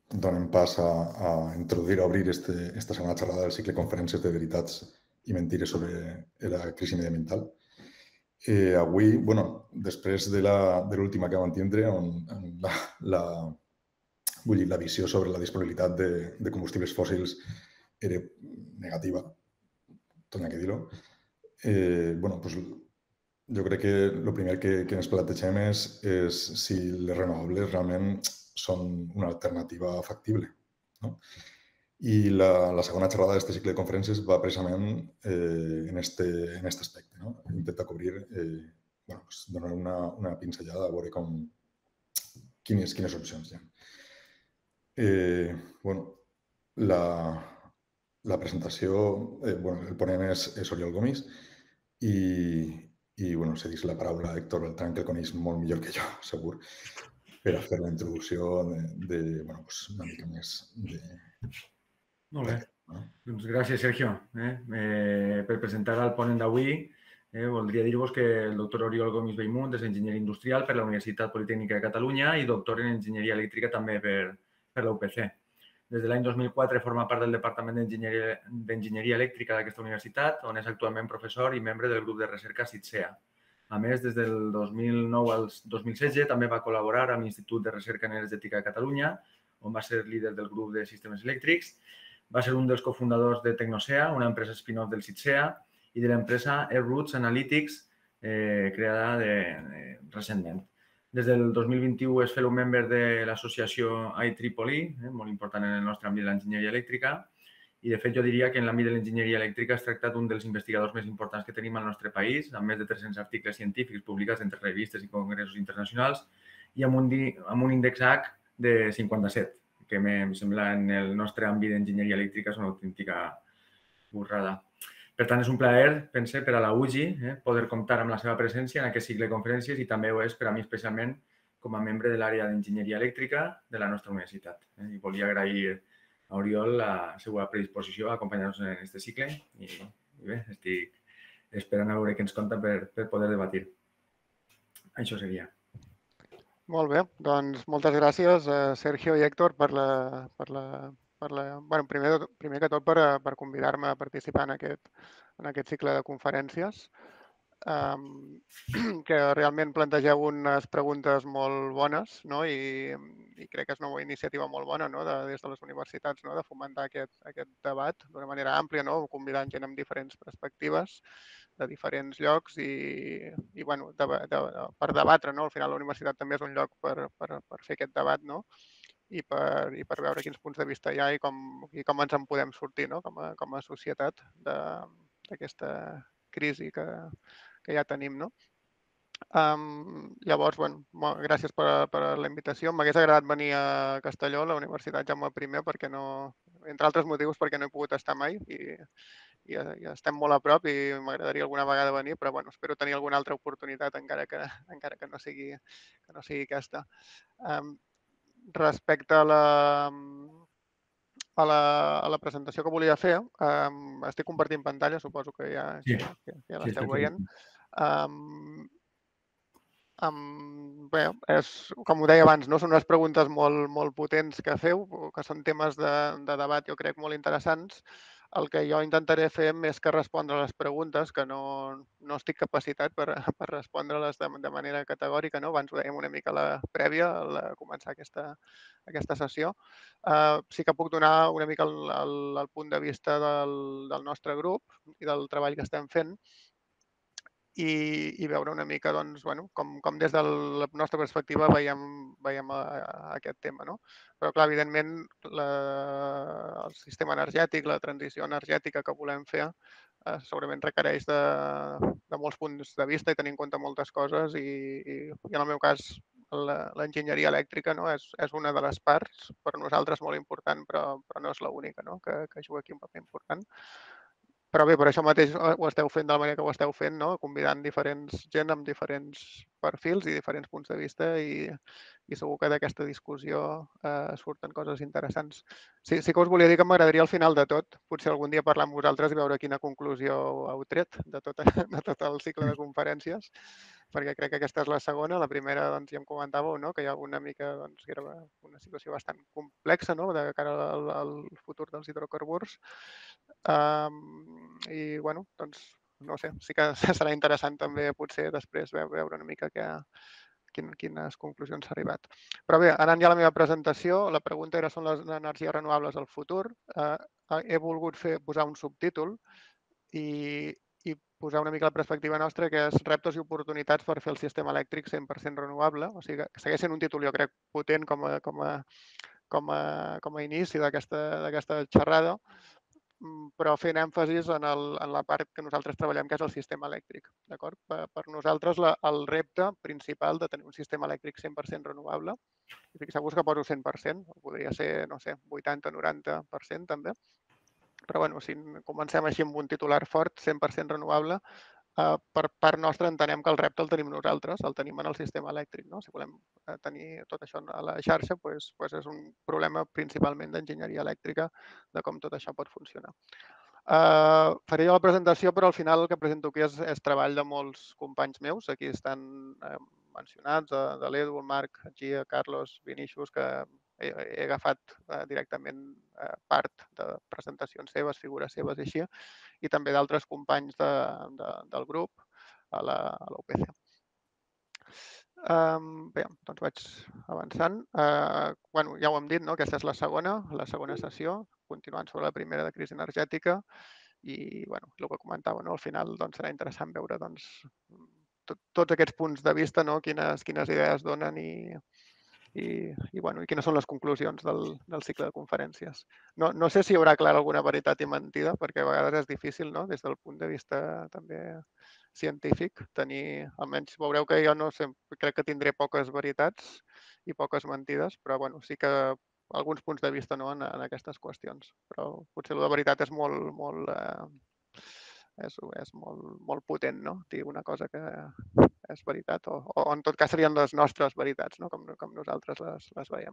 donem pas a introduir, a obrir esta segona xerrada del cicle Conferències de Veritats i Mentires sobre la crisi mediambiental. Avui, després de l'última que vam tindre, on la visió sobre la disponibilitat de combustibles fòssils era negativa, torna que dir-ho, jo crec que el primer que ens plantegem és si les renovables realment són una alternativa factible. No? I la segona xerrada d'aquest cicle de conferències va precisament en aquest aspecte. No? Intenta cobrir, donar una pinzellada a veure quines opcions hi ha. La presentació, el ponent és Oriol Gomis i cedís la paraula a Héctor Beltrán, que el coneix molt millor que jo, segur, per a fer la introducció una mica més de... Molt bé. Doncs gràcies, Sergio, per presentar el ponent d'avui. Voldria dir-vos que el doctor Oriol Gomis Bellmunt és enginyer industrial per la Universitat Politècnica de Catalunya i doctor en enginyeria elèctrica també per la UPC. Des de l'any 2004 forma part del Departament d'Enginyeria Elèctrica d'aquesta universitat, on és actualment professor i membre del grup de recerca CITSEA. A més, des del 2009 al 2016 també va col·laborar amb l'Institut de Recerca Energètica de Catalunya, on va ser líder del grup de sistemes elèctrics. Va ser un dels cofundadors de Tecnosea, una empresa spin-off del CITSEA, i de l'empresa AirRoots Analytics, creada recentment. Des del 2021 és fellow member de l'associació IEEE, molt important en el nostre àmbit de l'enginyeria elèctrica, i de fet jo diria que en l'àmbit de l'enginyeria elèctrica es tracta d'un dels investigadors més importants que tenim al nostre país, amb més de 300 articles científics publicats entre revistes i congressos internacionals i amb un índex H de 57, que em sembla en el nostre àmbit d'enginyeria elèctrica és una autèntica burrada. Per tant, és un plaer, pense, per a la UGI poder comptar amb la seva presència en aquest cicle de conferències i també ho és per a mi especialment com a membre de l'àrea d'enginyeria elèctrica de la nostra universitat. I volia agrair a Oriol la seva predisposició a acompanyar-nos en aquest cicle i bé, estic esperant a veure què ens conta per poder debatir. Això seria. Molt bé, doncs moltes gràcies, Sergio i Héctor, primer que tot per convidar-me a participar en aquest cicle de conferències, que realment plantegeu unes preguntes molt bones, no? I crec que és una iniciativa molt bona, no? Des de les universitats, no? De fomentar aquest debat d'una manera àmplia, no? Convidant gent amb diferents perspectives de diferents llocs i bueno, per debatre, no? Al final la universitat també és un lloc per fer aquest debat, no? I per veure quins punts de vista hi ha i com ens en podem sortir, no? Com a societat d'aquesta crisi que ja tenim, no? Llavors, bueno, gràcies per la invitació. M'hagués agradat venir a Castelló, a la Universitat Jaume I, perquè no, entre altres motius, perquè no he pogut estar mai i estem molt a prop i m'agradaria alguna vegada venir, però bueno, espero tenir alguna altra oportunitat encara que no sigui aquesta. Respecte a la presentació que volia fer, estic compartint pantalla, suposo que ja l'esteu veient. Bé, com ho deia abans, no? Són unes preguntes molt potents que feu, que són temes de debat, jo crec, molt interessants. El que jo intentaré fer més que respondre a les preguntes, que no estic capacitat per respondre-les de manera categòrica, no? Abans ho dèiem una mica a la prèvia, a començar aquesta sessió. Sí que puc donar una mica el punt de vista del nostre grup i del treball que estem fent i veure una mica doncs, bueno, com des de la nostra perspectiva veiem aquest tema. No? Però, clar, evidentment, el sistema energètic, la transició energètica que volem fer, segurament requereix de molts punts de vista i tenir en compte moltes coses i en el meu cas l'enginyeria elèctrica, no? és una de les parts, per nosaltres molt important, però no és l'única, no? que juga aquí un paper important. Però bé, per això mateix ho esteu fent de la manera que ho esteu fent, no? Convidant diferents gent amb diferents perfils i diferents punts de vista i segur que d'aquesta discussió surten coses interessants. Sí que us volia dir que m'agradaria al final de tot, potser algun dia parlar amb vosaltres i veure quina conclusió heu tret de tot el cicle de conferències, perquè crec que aquesta és la segona. La primera, doncs, ja em comentàveu, no? Que hi ha una mica, doncs, que era una situació bastant complexa, no? De cara al futur dels hidrocarburs. I, bueno, doncs, no sé, sí que serà interessant també potser després veure una mica quines conclusions s'ha arribat. Però bé, anant ja a la meva presentació, la pregunta era: són les energies renovables al futur? He volgut posar un subtítol i posar una mica la perspectiva nostra, que és reptes i oportunitats per fer el sistema elèctric 100% renovable. O sigui, que segueix sent un títol, jo crec, potent com a inici d'aquesta xerrada, però fent èmfasis en la part que nosaltres treballem, que és el sistema elèctric. D'acord? Per nosaltres, el repte principal de tenir un sistema elèctric 100% renovable, i fixeu-vos que poso 100%, podria ser, no sé, 80-90% també, però bueno, si comencem així amb un titular fort, 100% renovable, per part nostra entenem que el repte el tenim nosaltres, el tenim en el sistema elèctric. No? Si volem tenir tot això a la xarxa, doncs és un problema principalment d'enginyeria elèctrica, de com tot això pot funcionar. Faré jo la presentació, però al final el que presento aquí és treball de molts companys meus. Aquí estan mencionats, de l'Edu, el Marc, Gia, Carlos, Vinícius, que he agafat directament part de presentacions seves, figures seves i així, i també d'altres companys del grup a la UPC. Bé, doncs vaig avançant. Bueno, ja ho hem dit, no? Aquesta és la segona sessió, continuant sobre la primera de crisi energètica. I bueno, el que comentava, no? Al final doncs, serà interessant veure doncs, tots aquests punts de vista, no? Quines idees donen i quines són les conclusions del cicle de conferències. No sé si hi haurà clara alguna veritat i mentida, perquè a vegades és difícil, no? Des del punt de vista també científic, almenys veureu que jo no sé, crec que tindré poques veritats i poques mentides, però bueno, sí que alguns punts de vista, no, en aquestes qüestions. Però potser la veritat és molt potent, no? Dir una cosa que és veritat, o en tot cas serien les nostres veritats, no? Com nosaltres les veiem.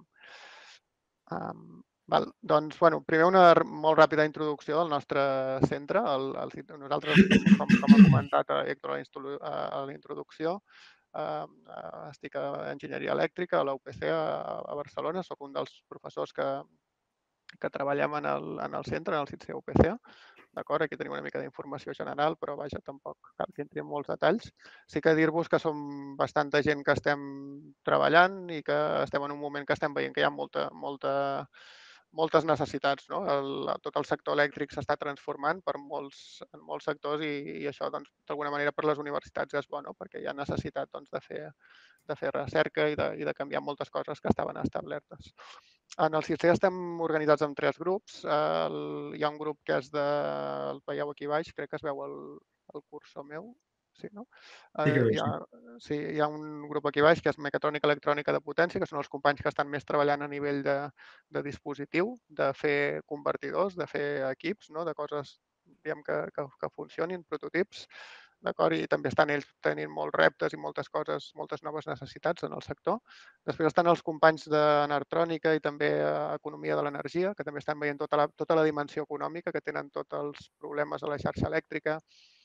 Doncs, bueno, primer una molt ràpida introducció del nostre centre. Nosaltres, com ha comentat Héctor a la introducció, estic a Enginyeria Elèctrica a la UPC a Barcelona. Soc un dels professors que treballem en el centre, en el CITSE UPC. D'acord? Aquí tenim una mica d'informació general, però vaja, tampoc cal que entri en molts detalls. Sí que dir-vos que som bastanta gent que estem treballant i que estem en un moment que estem veient que hi ha moltes necessitats. No? Tot el sector elèctric s'està transformant en molts sectors i això, doncs, d'alguna manera, per les universitats és bo, no? Perquè hi ha necessitat doncs, de fer recerca i de canviar moltes coses que estaven establertes. En el CITSE estem organitzats en 3 grups. Hi ha un grup que és el veieu aquí baix, crec que es veu el cursor meu. Sí, no? Hi ha un grup aquí baix que és mecatrònica electrònica de potència, que són els companys que estan més treballant a nivell de dispositiu, de fer convertidors, de fer equips, no? De coses que funcionin, prototips. I també estan ells tenint molts reptes i moltes coses, moltes noves necessitats en el sector. Després estan els companys d'enertrònica i també economia de l'energia, que també estan veient tota la dimensió econòmica que tenen tots els problemes a la xarxa elèctrica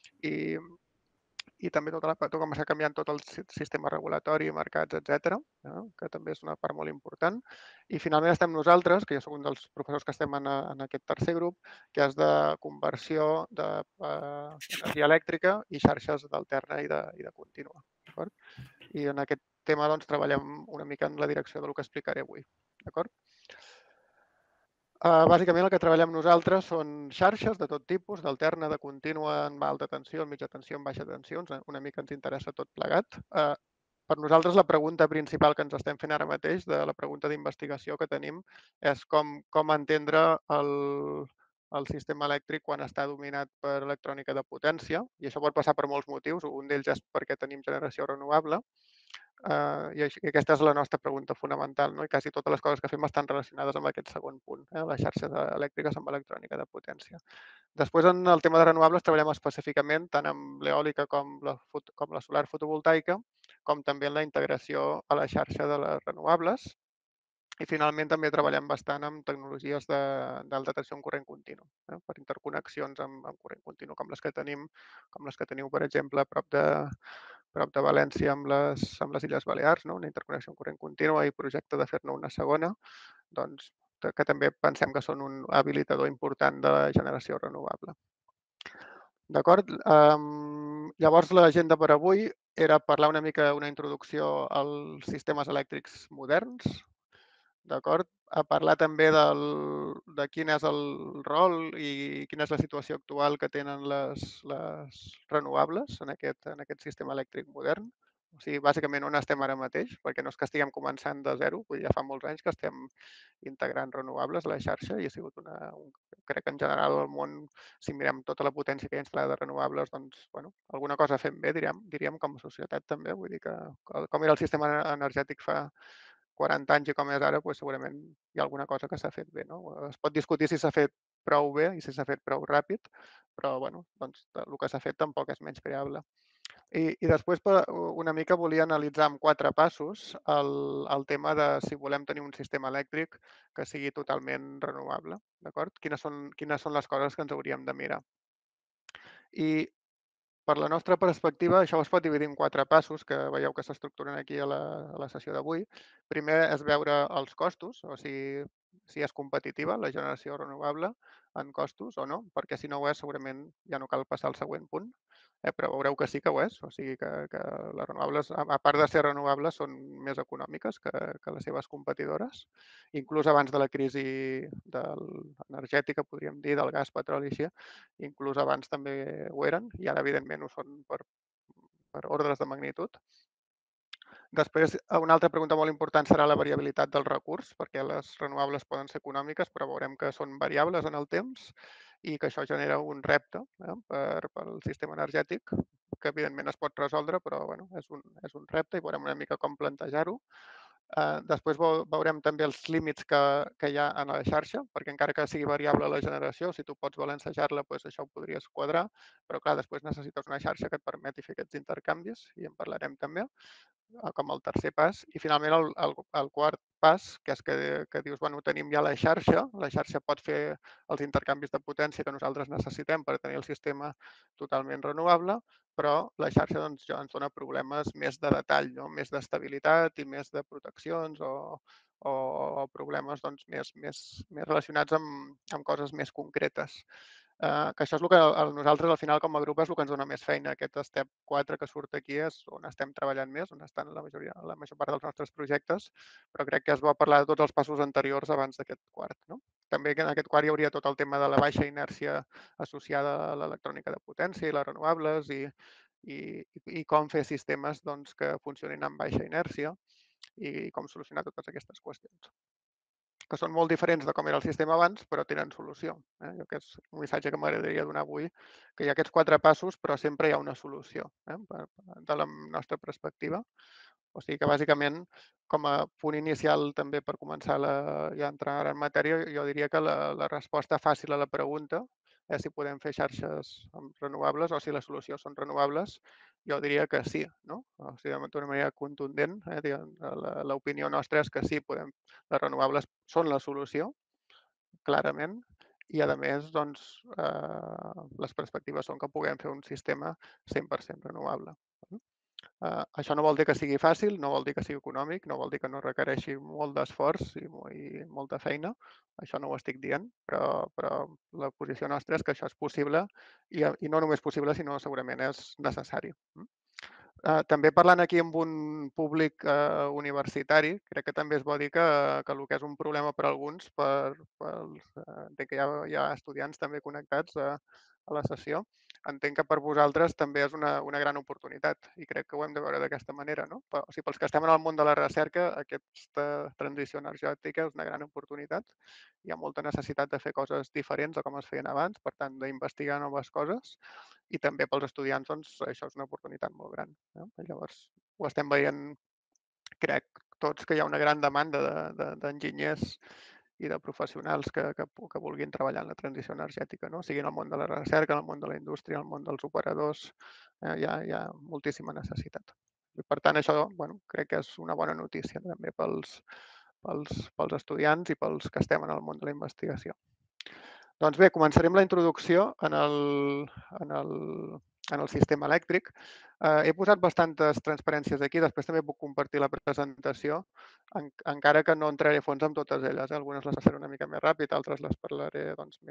i també tot com està canviant tot el sistema regulatori, mercats, etc., que també és una part molt important. I finalment estem nosaltres, que jo soc un dels professors que estem en aquest tercer grup, que és de conversió d'energia elèctrica i xarxes d'alterna i de contínua. I en aquest tema doncs, treballem una mica en la direcció del que explicaré avui. D'acord? Bàsicament el que treballem nosaltres són xarxes de tot tipus, d'alterna, de contínua, en alta tensió, en mitja tensió, en baixa tensió, una mica ens interessa tot plegat. Per nosaltres la pregunta principal que ens estem fent ara mateix, la pregunta d'investigació que tenim, és com entendre el sistema elèctric quan està dominat per electrònica de potència, i això pot passar per molts motius. Un d'ells és perquè tenim generació renovable, i aquesta és la nostra pregunta fonamental, no? I quasi totes les coses que fem estan relacionades amb aquest segon punt, les xarxes elèctriques amb electrònica de potència. Després, en el tema de renovables, treballem específicament tant amb l'eòlica com la solar fotovoltaica, com també en la integració a la xarxa de les renovables. I finalment també treballem bastant amb tecnologies d'alta tensió en corrent continu, per interconnexions amb corrent continu, com les que teniu, per exemple, a prop de València amb les Illes Balears, una interconnexió en corrent continu i projecte de fer-ne una segona, doncs, que també pensem que són un habilitador important de la generació renovable. D'acord? Llavors, l'agenda per avui era parlar una mica, una introducció als sistemes elèctrics moderns, d'acord? A parlar també de quin és el rol i quina és la situació actual que tenen les renovables en aquest sistema elèctric modern. O sigui, bàsicament on estem ara mateix, perquè no és que estiguem començant de zero, vull dir, ja fa molts anys que estem integrant renovables a la xarxa i ha sigut crec que en general al món, si mirem tota la potència que hi ha instal·lada de renovables, doncs, bueno, alguna cosa fem bé, diríem com a societat també, vull dir que com era el sistema energètic fa 40 anys i com és ara, doncs segurament hi ha alguna cosa que s'ha fet bé. No? Es pot discutir si s'ha fet prou bé i si s'ha fet prou ràpid, però bueno, doncs, el que s'ha fet tampoc és menyspreable. I després una mica volia analitzar amb 4 passos el tema de si volem tenir un sistema elèctric que sigui totalment renovable. D'acord? Quines són les coses que ens hauríem de mirar. I per la nostra perspectiva, això es pot dividir en 4 passos que veieu que s'estructuren aquí a la sessió d'avui. Primer és veure els costos, o sigui, si és competitiva la generació renovable en costos o no, perquè si no ho és segurament ja no cal passar al següent punt, però veureu que sí que ho és, o sigui que les renovables, a part de ser renovables, són més econòmiques que les seves competidores. Inclús abans de la crisi energètica, podríem dir, del gas, petroli i així, inclús abans també ho eren i ara evidentment ho són per ordres de magnitud. Després, una altra pregunta molt important serà la variabilitat del recurs, perquè les renovables poden ser econòmiques, però veurem que són variables en el temps i que això genera un repte pel sistema energètic, que evidentment es pot resoldre, però bueno, és un repte i veurem una mica com plantejar-ho. Després veurem també els límits que hi ha en la xarxa, perquè encara que sigui variable la generació, si tu pots balancejar-la, doncs això ho podries quadrar, però clar, després necessites una xarxa que et permeti fer aquests intercanvis i en parlarem també com el tercer pas. I finalment el quart pas, que és que dius, bueno, tenim ja la xarxa pot fer els intercanvis de potència que nosaltres necessitem per tenir el sistema totalment renovable, però la xarxa doncs, ja ens dona problemes més de detall, no? Més d'estabilitat i més de proteccions o problemes doncs, més relacionats amb coses més concretes. Que això és el que nosaltres al final com a grup és el que ens dona més feina. Aquest step 4 que surt aquí és on estem treballant més, on estan la major part dels nostres projectes, però crec que és bo parlar de tots els passos anteriors abans d'aquest quart. No? També en aquest quart hi hauria tot el tema de la baixa inèrcia associada a l'electrònica de potència i les renovables i com fer sistemes doncs, que funcionin amb baixa inèrcia i com solucionar totes aquestes qüestions que són molt diferents de com era el sistema abans, però tenen solució. Jo que és un missatge que m'agradaria donar avui, que hi ha aquests 4 passos, però sempre hi ha una solució, de la nostra perspectiva. O sigui que, bàsicament, com a punt inicial també per començar ja a entrar en matèria, jo diria que la resposta fàcil a la pregunta és si podem fer xarxes renovables o si la solució són renovables. Jo diria que sí, no? O sigui, d'una manera contundent, l'opinió nostra és que sí, les renovables són la solució, clarament, i a més, doncs, les perspectives són que puguem fer un sistema 100% renovable. Això no vol dir que sigui fàcil, no vol dir que sigui econòmic, no vol dir que no requereixi molt d'esforç i molta feina, això no ho estic dient, però la posició nostra és que això és possible i no només possible, sinó segurament és necessari. També parlant aquí amb un públic universitari, crec que també és bo dir que el que és un problema per a alguns, entenc que hi ha estudiants també connectats a la sessió, entenc que per vosaltres també és una gran oportunitat i crec que ho hem de veure d'aquesta manera. No? O sigui, pels que estem en el món de la recerca, aquesta transició energètica és una gran oportunitat. Hi ha molta necessitat de fer coses diferents de com es feien abans, per tant, d'investigar noves coses i també pels estudiants doncs, això és una oportunitat molt gran. Llavors, ho estem veient, crec, tots que hi ha una gran demanda d'enginyers de professionals que vulguin treballar en la transició energètica, no? Sigui en el món de la recerca, en el món de la indústria, en el món dels operadors, hi ha moltíssima necessitat. I per tant, això crec que és una bona notícia també pels estudiants i pels que estem en el món de la investigació. Doncs bé, començarem la introducció en el sistema elèctric. He posat bastantes transparències aquí, després també puc compartir la presentació, encara que no entraré a fons amb totes elles. Algunes les faré una mica més ràpid, altres les parlaré amb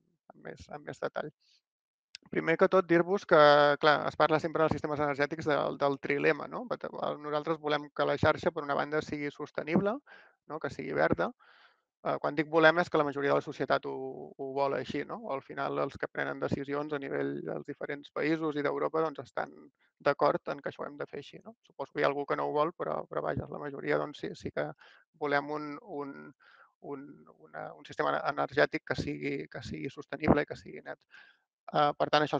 més detall. Primer que tot, dir-vos que, clar, es parla sempre dels sistemes energètics del trilema, no? Nosaltres volem que la xarxa, per una banda, sigui sostenible, no? Que sigui verda. Quan dic volem és que la majoria de la societat ho vol així, no? Al final, els que prenen decisions a nivell dels diferents països i d'Europa doncs, estan d'acord en que això ho hem de fer així, no? Suposo que hi ha algú que no ho vol, però vaja, la majoria doncs, sí que volem un sistema energètic que sigui sostenible i que sigui net. Per tant, això és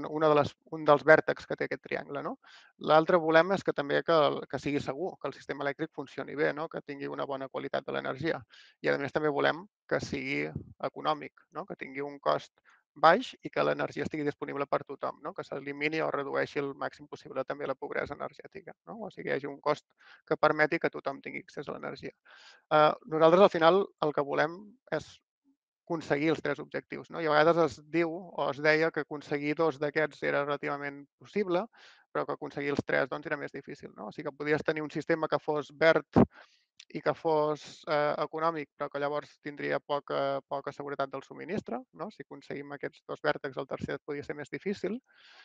un dels vèrtexs que té aquest triangle. No? L'altre volem és que també que sigui segur, que el sistema elèctric funcioni bé, no? Que tingui una bona qualitat de l'energia. I a més també volem que sigui econòmic, no? Que tingui un cost baix i que l'energia estigui disponible per tothom, no? Que s'elimini o redueixi el màxim possible també la pobresa energètica. No? O sigui, hi hagi un cost que permeti que tothom tingui accés a l'energia. Nosaltres, al final, el que volem és aconseguir els tres objectius. No? I a vegades es diu o es deia que aconseguir dos d'aquests era relativament possible, però que aconseguir els tres doncs, era més difícil. No? O sigui que podies tenir un sistema que fos verd i que fos econòmic, però que llavors tindria poca seguretat del subministre. No? Si aconseguim aquests dos vèrtexs, el tercer podria ser més difícil.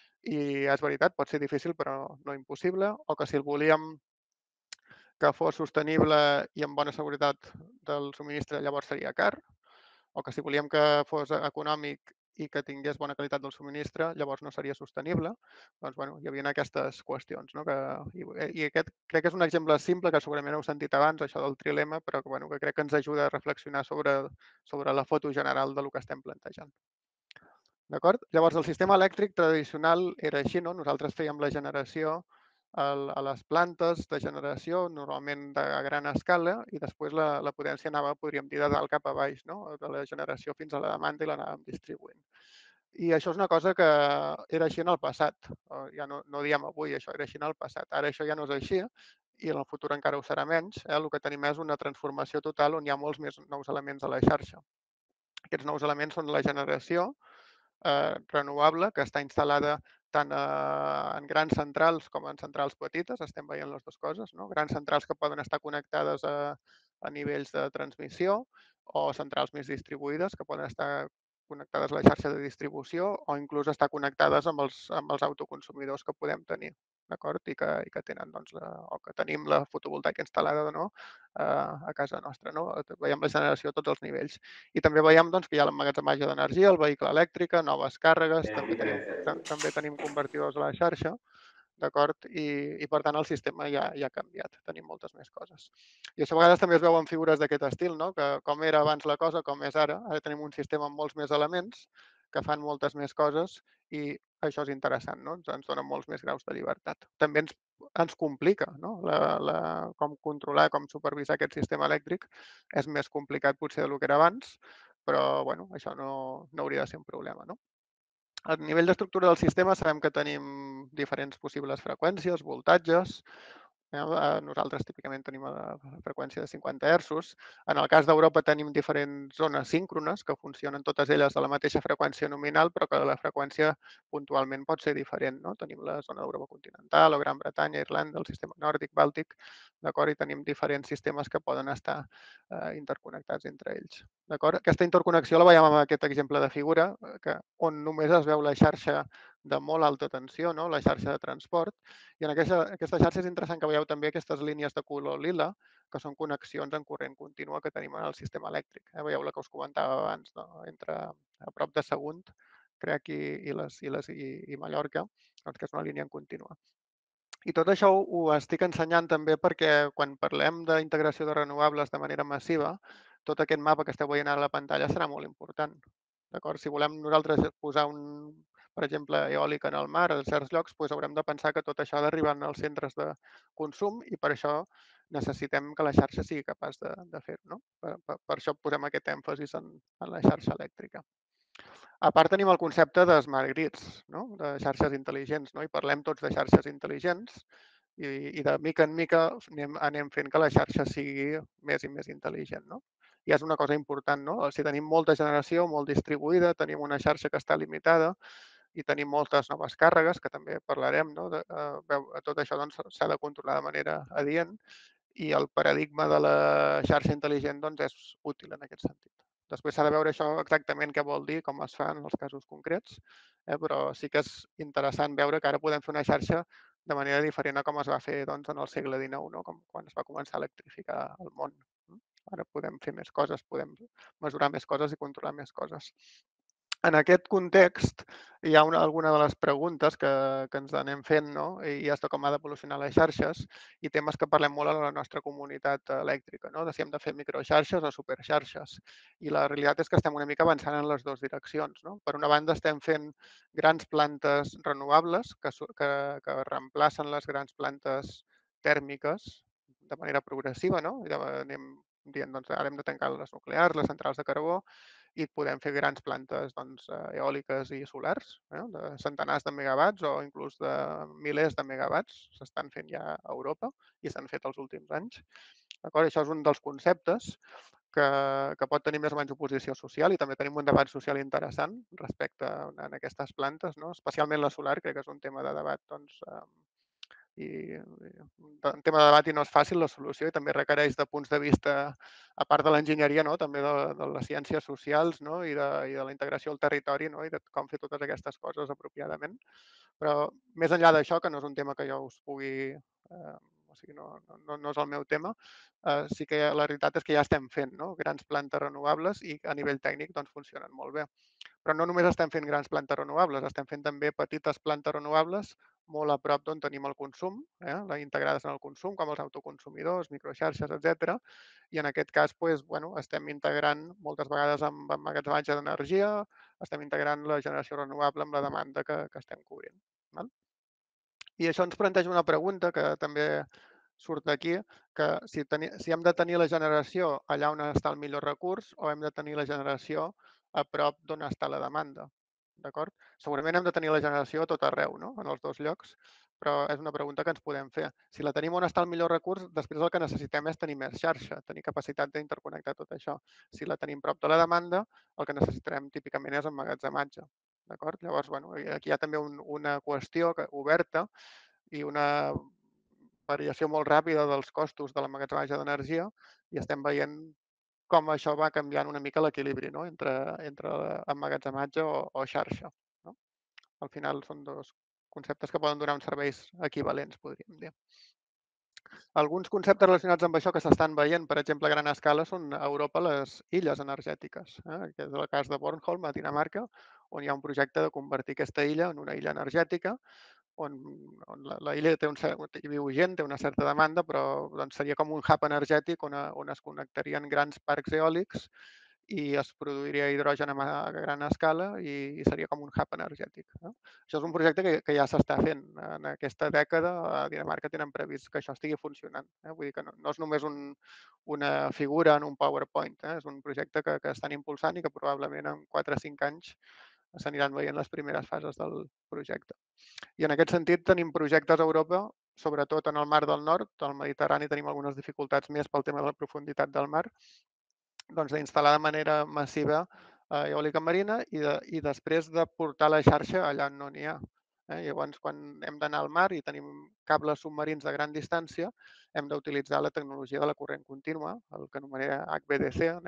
I és veritat, pot ser difícil, però no impossible. O que si el volíem que fos sostenible i amb bona seguretat del subministre, llavors seria car, o que si volíem que fos econòmic i que tingués bona qualitat del subministre, llavors no seria sostenible. Doncs, hi havia aquestes qüestions. No? I aquest crec que és un exemple simple que segurament heu sentit abans, això del trilema, però que crec que ens ajuda a reflexionar sobre la foto general del que estem plantejant. D'acord? Llavors, el sistema elèctric tradicional era així, no? Nosaltres fèiem la generació a les plantes de generació, normalment de gran escala, i després la potència anava, podríem dir, de dalt cap a baix, no? De la generació fins a la demanda i l'anàvem distribuint. I això és una cosa que era així en el passat. Ja no diem avui, això era així en el passat. Ara això ja no és així i en el futur encara ho serà menys. El que tenim és una transformació total on hi ha molts més nous elements a la xarxa. Aquests nous elements són la generació renovable, que està instal·lada tant en grans centrals com en centrals petites, estem veient les dues coses, no? Grans centrals que poden estar connectades a nivells de transmissió o centrals més distribuïdes que poden estar connectades a la xarxa de distribució o inclús estar connectades amb els autoconsumidors que podem tenir, d'acord? I que tenen, doncs, o que tenim la fotovoltaica instal·lada o no a casa nostra, no? Veiem la generació a tots els nivells. I també veiem doncs, que hi ha l'emmagatzematge d'energia, el vehicle elèctric, noves càrregues, també tenim convertidors a la xarxa, d'acord? I per tant el sistema ja ha canviat, tenim moltes més coses. I això a vegades també es veu en figures d'aquest estil, no? Que com era abans la cosa, com és ara. Ara tenim un sistema amb molts més elements que fan moltes més coses i això és interessant, no? Ens dona molts més graus de llibertat. També ens complica, no? Com controlar, com supervisar aquest sistema elèctric és més complicat potser del que era abans, però això no hauria de ser un problema, no? A nivell d'estructura del sistema sabem que tenim diferents possibles freqüències, voltatges. Nosaltres típicament tenim la freqüència de 50 Hz. En el cas d'Europa tenim diferents zones síncrones que funcionen totes elles a la mateixa freqüència nominal, però que la freqüència puntualment pot ser diferent. No? Tenim la zona d'Europa continental, o Gran Bretanya, Irlanda, el sistema nòrdic, bàltic, d'acord? I tenim diferents sistemes que poden estar interconnectats entre ells. Aquesta interconnexió la veiem amb aquest exemple de figura, on només es veu la xarxa de molt alta tensió, no? La xarxa de transport. I en aquesta xarxa és interessant que veieu també aquestes línies de color lila, que són connexions en corrent contínua que tenim en el sistema elèctric. Veieu la que us comentava abans, no? Entre a prop de Sagunt, crec, i Mallorca, doncs que és una línia en contínua. I tot això ho estic ensenyant també perquè quan parlem d'integració de renovables de manera massiva, tot aquest mapa que esteu veient ara a la pantalla serà molt important. D'acord? Si volem nosaltres posar per exemple, eòlica en el mar, en certs llocs, doncs haurem de pensar que tot això ha d'arribar als centres de consum i per això necessitem que la xarxa sigui capaç de fer-ho. No? Per això posem aquest èmfasis en la xarxa elèctrica. A part tenim el concepte de smart grids, no? De xarxes intel·ligents, no? I parlem tots de xarxes intel·ligents i de mica en mica anem fent que la xarxa sigui més i més intel·ligent. No? I és una cosa important, no? Si tenim molta generació, molt distribuïda, tenim una xarxa que està limitada i tenim moltes noves càrregues, que també parlarem, no? Tot això doncs, s'ha de controlar de manera adient i el paradigma de la xarxa intel·ligent doncs, és útil en aquest sentit. Després s'ha de veure això exactament què vol dir, com es fa en els casos concrets, però sí que és interessant veure que ara podem fer una xarxa de manera diferent a com es va fer doncs, en el segle XIX, no? Com quan es va començar a electrificar el món. Ara podem fer més coses, podem mesurar més coses i controlar més coses. En aquest context, hi ha alguna de les preguntes que ens anem fent, no? I és de com ha d'evolucionar les xarxes i temes que parlem molt a la nostra comunitat elèctrica, no? De si hem de fer microxarxes o superxarxes. I la realitat és que estem una mica avançant en les dues direccions. No? Per una banda, estem fent grans plantes renovables que reemplacen les grans plantes tèrmiques de manera progressiva, no? I anem dient, doncs, ara hem de tancar les nuclears, les centrals de carbó, i podem fer grans plantes doncs, eòliques i solars, de centenars de megawatts o inclús de milers de megawatts. S'estan fent ja a Europa i s'han fet els últims anys. Això és un dels conceptes que pot tenir més o menys oposició social i també tenim un debat social interessant respecte a aquestes plantes, no? Especialment la solar, crec que és un tema de debat doncs, i un tema de debat i no és fàcil la solució i també requereix de punts de vista, a part de l'enginyeria, no? També de les ciències socials, no? I de la integració al territori, no? I de com fer totes aquestes coses apropiadament. Però més enllà d'això, que no és un tema que jo us pugui... o sigui, no és el meu tema, sí que la realitat és que ja estem fent, no? Grans plantes renovables i a nivell tècnic doncs, funcionen molt bé. Però no només estem fent grans plantes renovables, estem fent també petites plantes renovables molt a prop d'on tenim el consum, integrades en el consum, com els autoconsumidors, microxarxes, etc. I en aquest cas doncs, bueno, estem integrant moltes vegades amb emmagatzematge d'energia, estem integrant la generació renovable amb la demanda que estem cobrint. Val? I això ens planteja una pregunta que també surt d'aquí, que si hem de tenir la generació allà on està el millor recurs o hem de tenir la generació a prop d'on està la demanda. D'acord? Segurament hem de tenir la generació a tot arreu, no? En els dos llocs, però és una pregunta que ens podem fer. Si la tenim on està el millor recurs, després el que necessitem és tenir més xarxa, tenir capacitat d'interconnectar tot això. Si la tenim prop de la demanda, el que necessitarem típicament és emmagatzematge. D'acord? Llavors, bueno, aquí hi ha també una qüestió oberta i una variació molt ràpida dels costos de l'emmagatzematge d'energia i estem veient com això va canviant una mica l'equilibri, no? entre emmagatzematge o xarxa. No? Al final són dos conceptes que poden donar uns serveis equivalents, podríem dir. Alguns conceptes relacionats amb això que s'estan veient, per exemple, a gran escala, són a Europa les illes energètiques. Que és el cas de Bornholm, a Dinamarca, on hi ha un projecte de convertir aquesta illa en una illa energètica, on la illa hi viu gent, té una certa demanda, però doncs, seria com un hub energètic on es connectarien grans parcs eòlics i es produiria hidrogen a gran escala i seria com un hub energètic. No? Això és un projecte que ja s'està fent. En aquesta dècada a Dinamarca tenen previst que això estigui funcionant. Vull dir que no és només una figura en un PowerPoint, és un projecte que estan impulsant i que probablement en 4 o 5 anys s'aniran veient les primeres fases del projecte. I en aquest sentit tenim projectes a Europa, sobretot en el Mar del Nord, al Mediterrani tenim algunes dificultats més pel tema de la profunditat del mar, doncs d'instal·lar de manera massiva eòlica marina i després de portar la xarxa allà on no n'hi ha. Llavors, quan hem d'anar al mar i tenim cables submarins de gran distància, hem d'utilitzar la tecnologia de la corrent contínua, el que anomenem HVDC en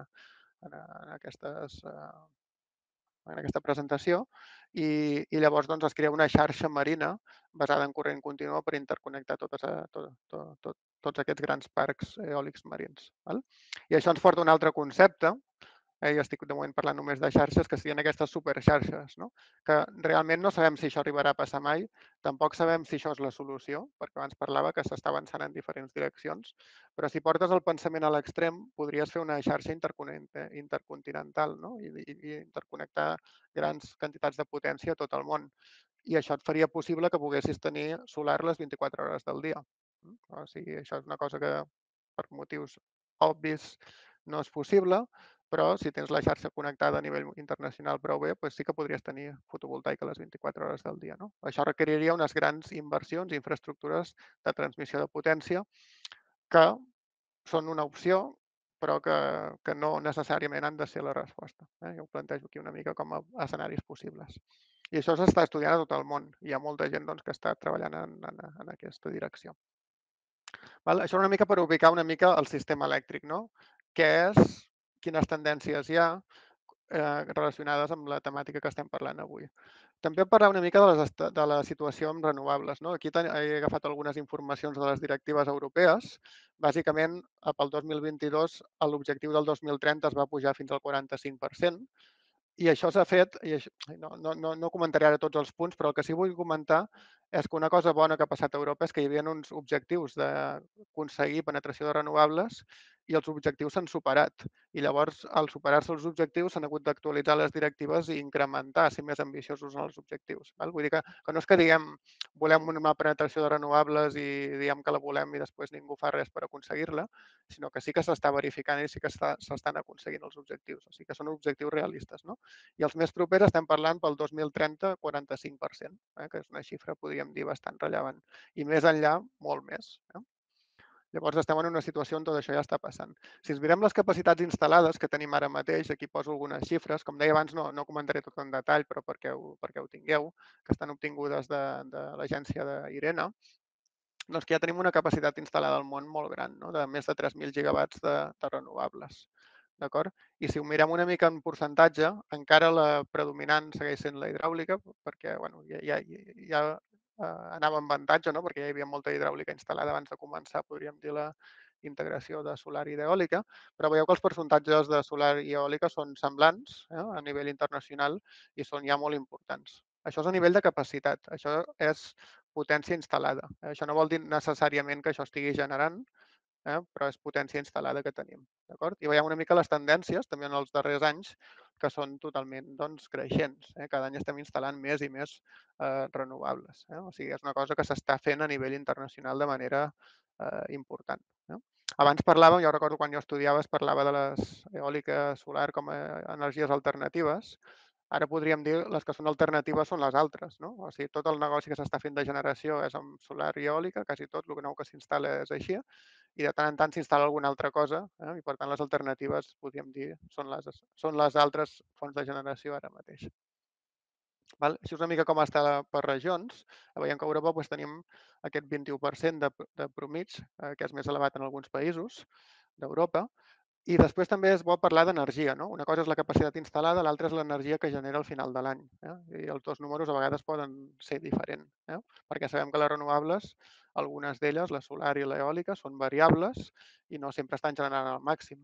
aquesta presentació, i llavors doncs, es crea una xarxa marina basada en corrent contínua per interconnectar tots aquests grans parcs eòlics marins. Val? I això ens porta a un altre concepte, jo estic de moment parlant només de xarxes, que serien aquestes superxarxes, no? Que realment no sabem si això arribarà a passar mai, tampoc sabem si això és la solució, perquè abans parlava que s'està avançant en diferents direccions, però si portes el pensament a l'extrem, podries fer una xarxa intercontinental, no? I interconnectar grans quantitats de potència a tot el món. I això et faria possible que poguessis tenir solar les 24 hores del dia. O sigui, això és una cosa que per motius obvis no és possible, però si tens la xarxa connectada a nivell internacional prou bé, doncs sí que podries tenir fotovoltaica a les 24 hores del dia. No? Això requeriria unes grans inversions i infraestructures de transmissió de potència que són una opció, però que no necessàriament han de ser la resposta. Jo ho plantejo aquí una mica com a escenaris possibles. I això s'està estudiant a tot el món. Hi ha molta gent doncs, que està treballant en aquesta direcció. Val? Això una mica per ubicar una mica el sistema elèctric, no? Què és, quines tendències hi ha relacionades amb la temàtica que estem parlant avui. També parlar una mica de la situació amb renovables. No? Aquí he agafat algunes informacions de les directives europees. Bàsicament, pel 2022, l'objectiu del 2030 es va pujar fins al 45%. I això s'ha fet, i això, no comentaré ara tots els punts, però el que sí que vull comentar és que una cosa bona que ha passat a Europa és que hi havia uns objectius d'aconseguir penetració de renovables i els objectius s'han superat. I llavors, al superar-se els objectius, s'han hagut d'actualitzar les directives i incrementar, ser més ambiciosos en els objectius. Val? Vull dir que no és que diguem volem una penetració de renovables i diguem que la volem i després ningú fa res per aconseguir-la, sinó que sí que s'està verificant i sí que s'estan aconseguint els objectius. O sigui que són objectius realistes. No? I els més propers estem parlant pel 2030, 45%, que és una xifra, podríem dir, bastant rellevant. I més enllà, molt més. Llavors estem en una situació on tot això ja està passant. Si ens mirem les capacitats instal·lades que tenim ara mateix, aquí poso algunes xifres, com deia abans, no comentaré tot en detall, però perquè ho tingueu, que estan obtingudes de l'agència d'IRENA, doncs que ja tenim una capacitat instal·lada al món molt gran, no? De més de 3.000 gigawatts de renovables. D'acord? I si ho mirem una mica en percentatge, encara la predominant segueix sent la hidràulica, perquè bueno, ja anava en avantatge, no? Perquè ja hi havia molta hidràulica instal·lada abans de començar, podríem dir, la integració de solar i d'eòlica, però veieu que els percentatges de solar i eòlica són semblants a nivell internacional i són ja molt importants. Això és a nivell de capacitat, això és potència instal·lada. Això no vol dir necessàriament que això estigui generant, però és potència instal·lada que tenim. I veiem una mica les tendències, també en els darrers anys, que són totalment creixents. Cada any estem instal·lant més i més renovables. O sigui, és una cosa que s'està fent a nivell internacional de manera important. Abans parlàvem, jo recordo quan jo estudiava, es parlava de les eòliques solar com a energies alternatives. Ara podríem dir les que són alternatives són les altres. No? O sigui, tot el negoci que s'està fent de generació és amb solar i eòlica, quasi tot, el nou que s'instal·la és així, i de tant en tant s'instal·la alguna altra cosa, i per tant les alternatives, podríem dir, són les altres fonts de generació ara mateix. Val? Això és una mica com està per regions. Veiem que a Europa tenim aquest 21% de promig, que és més elevat en alguns països d'Europa. I després també és bo parlar d'energia. No? Una cosa és la capacitat instal·lada, l'altra és l'energia que genera al final de l'any. I els dos números a vegades poden ser diferents, perquè sabem que les renovables, algunes d'elles, la solar i l'eòlica, són variables i no sempre estan generant al màxim.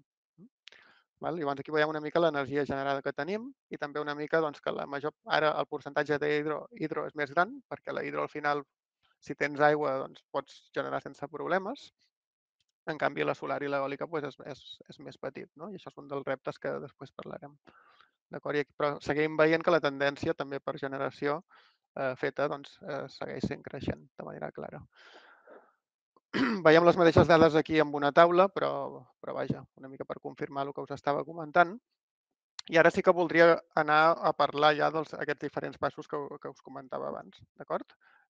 Val? Llavors aquí veiem una mica l'energia generada que tenim i també una mica doncs, que ara el percentatge d'hidro és més gran, perquè la hidro al final, si tens aigua, doncs, pots generar sense problemes. En canvi, la solar i l'eòlica és més petit, no? I això és un dels reptes que després parlarem. Però seguim veient que la tendència també per generació feta doncs, segueix sent creixent de manera clara. Veiem les mateixes dades aquí amb una taula, però vaja, una mica per confirmar el que us estava comentant. I ara sí que voldria anar a parlar ja d'aquests diferents passos que us comentava abans. D'acord?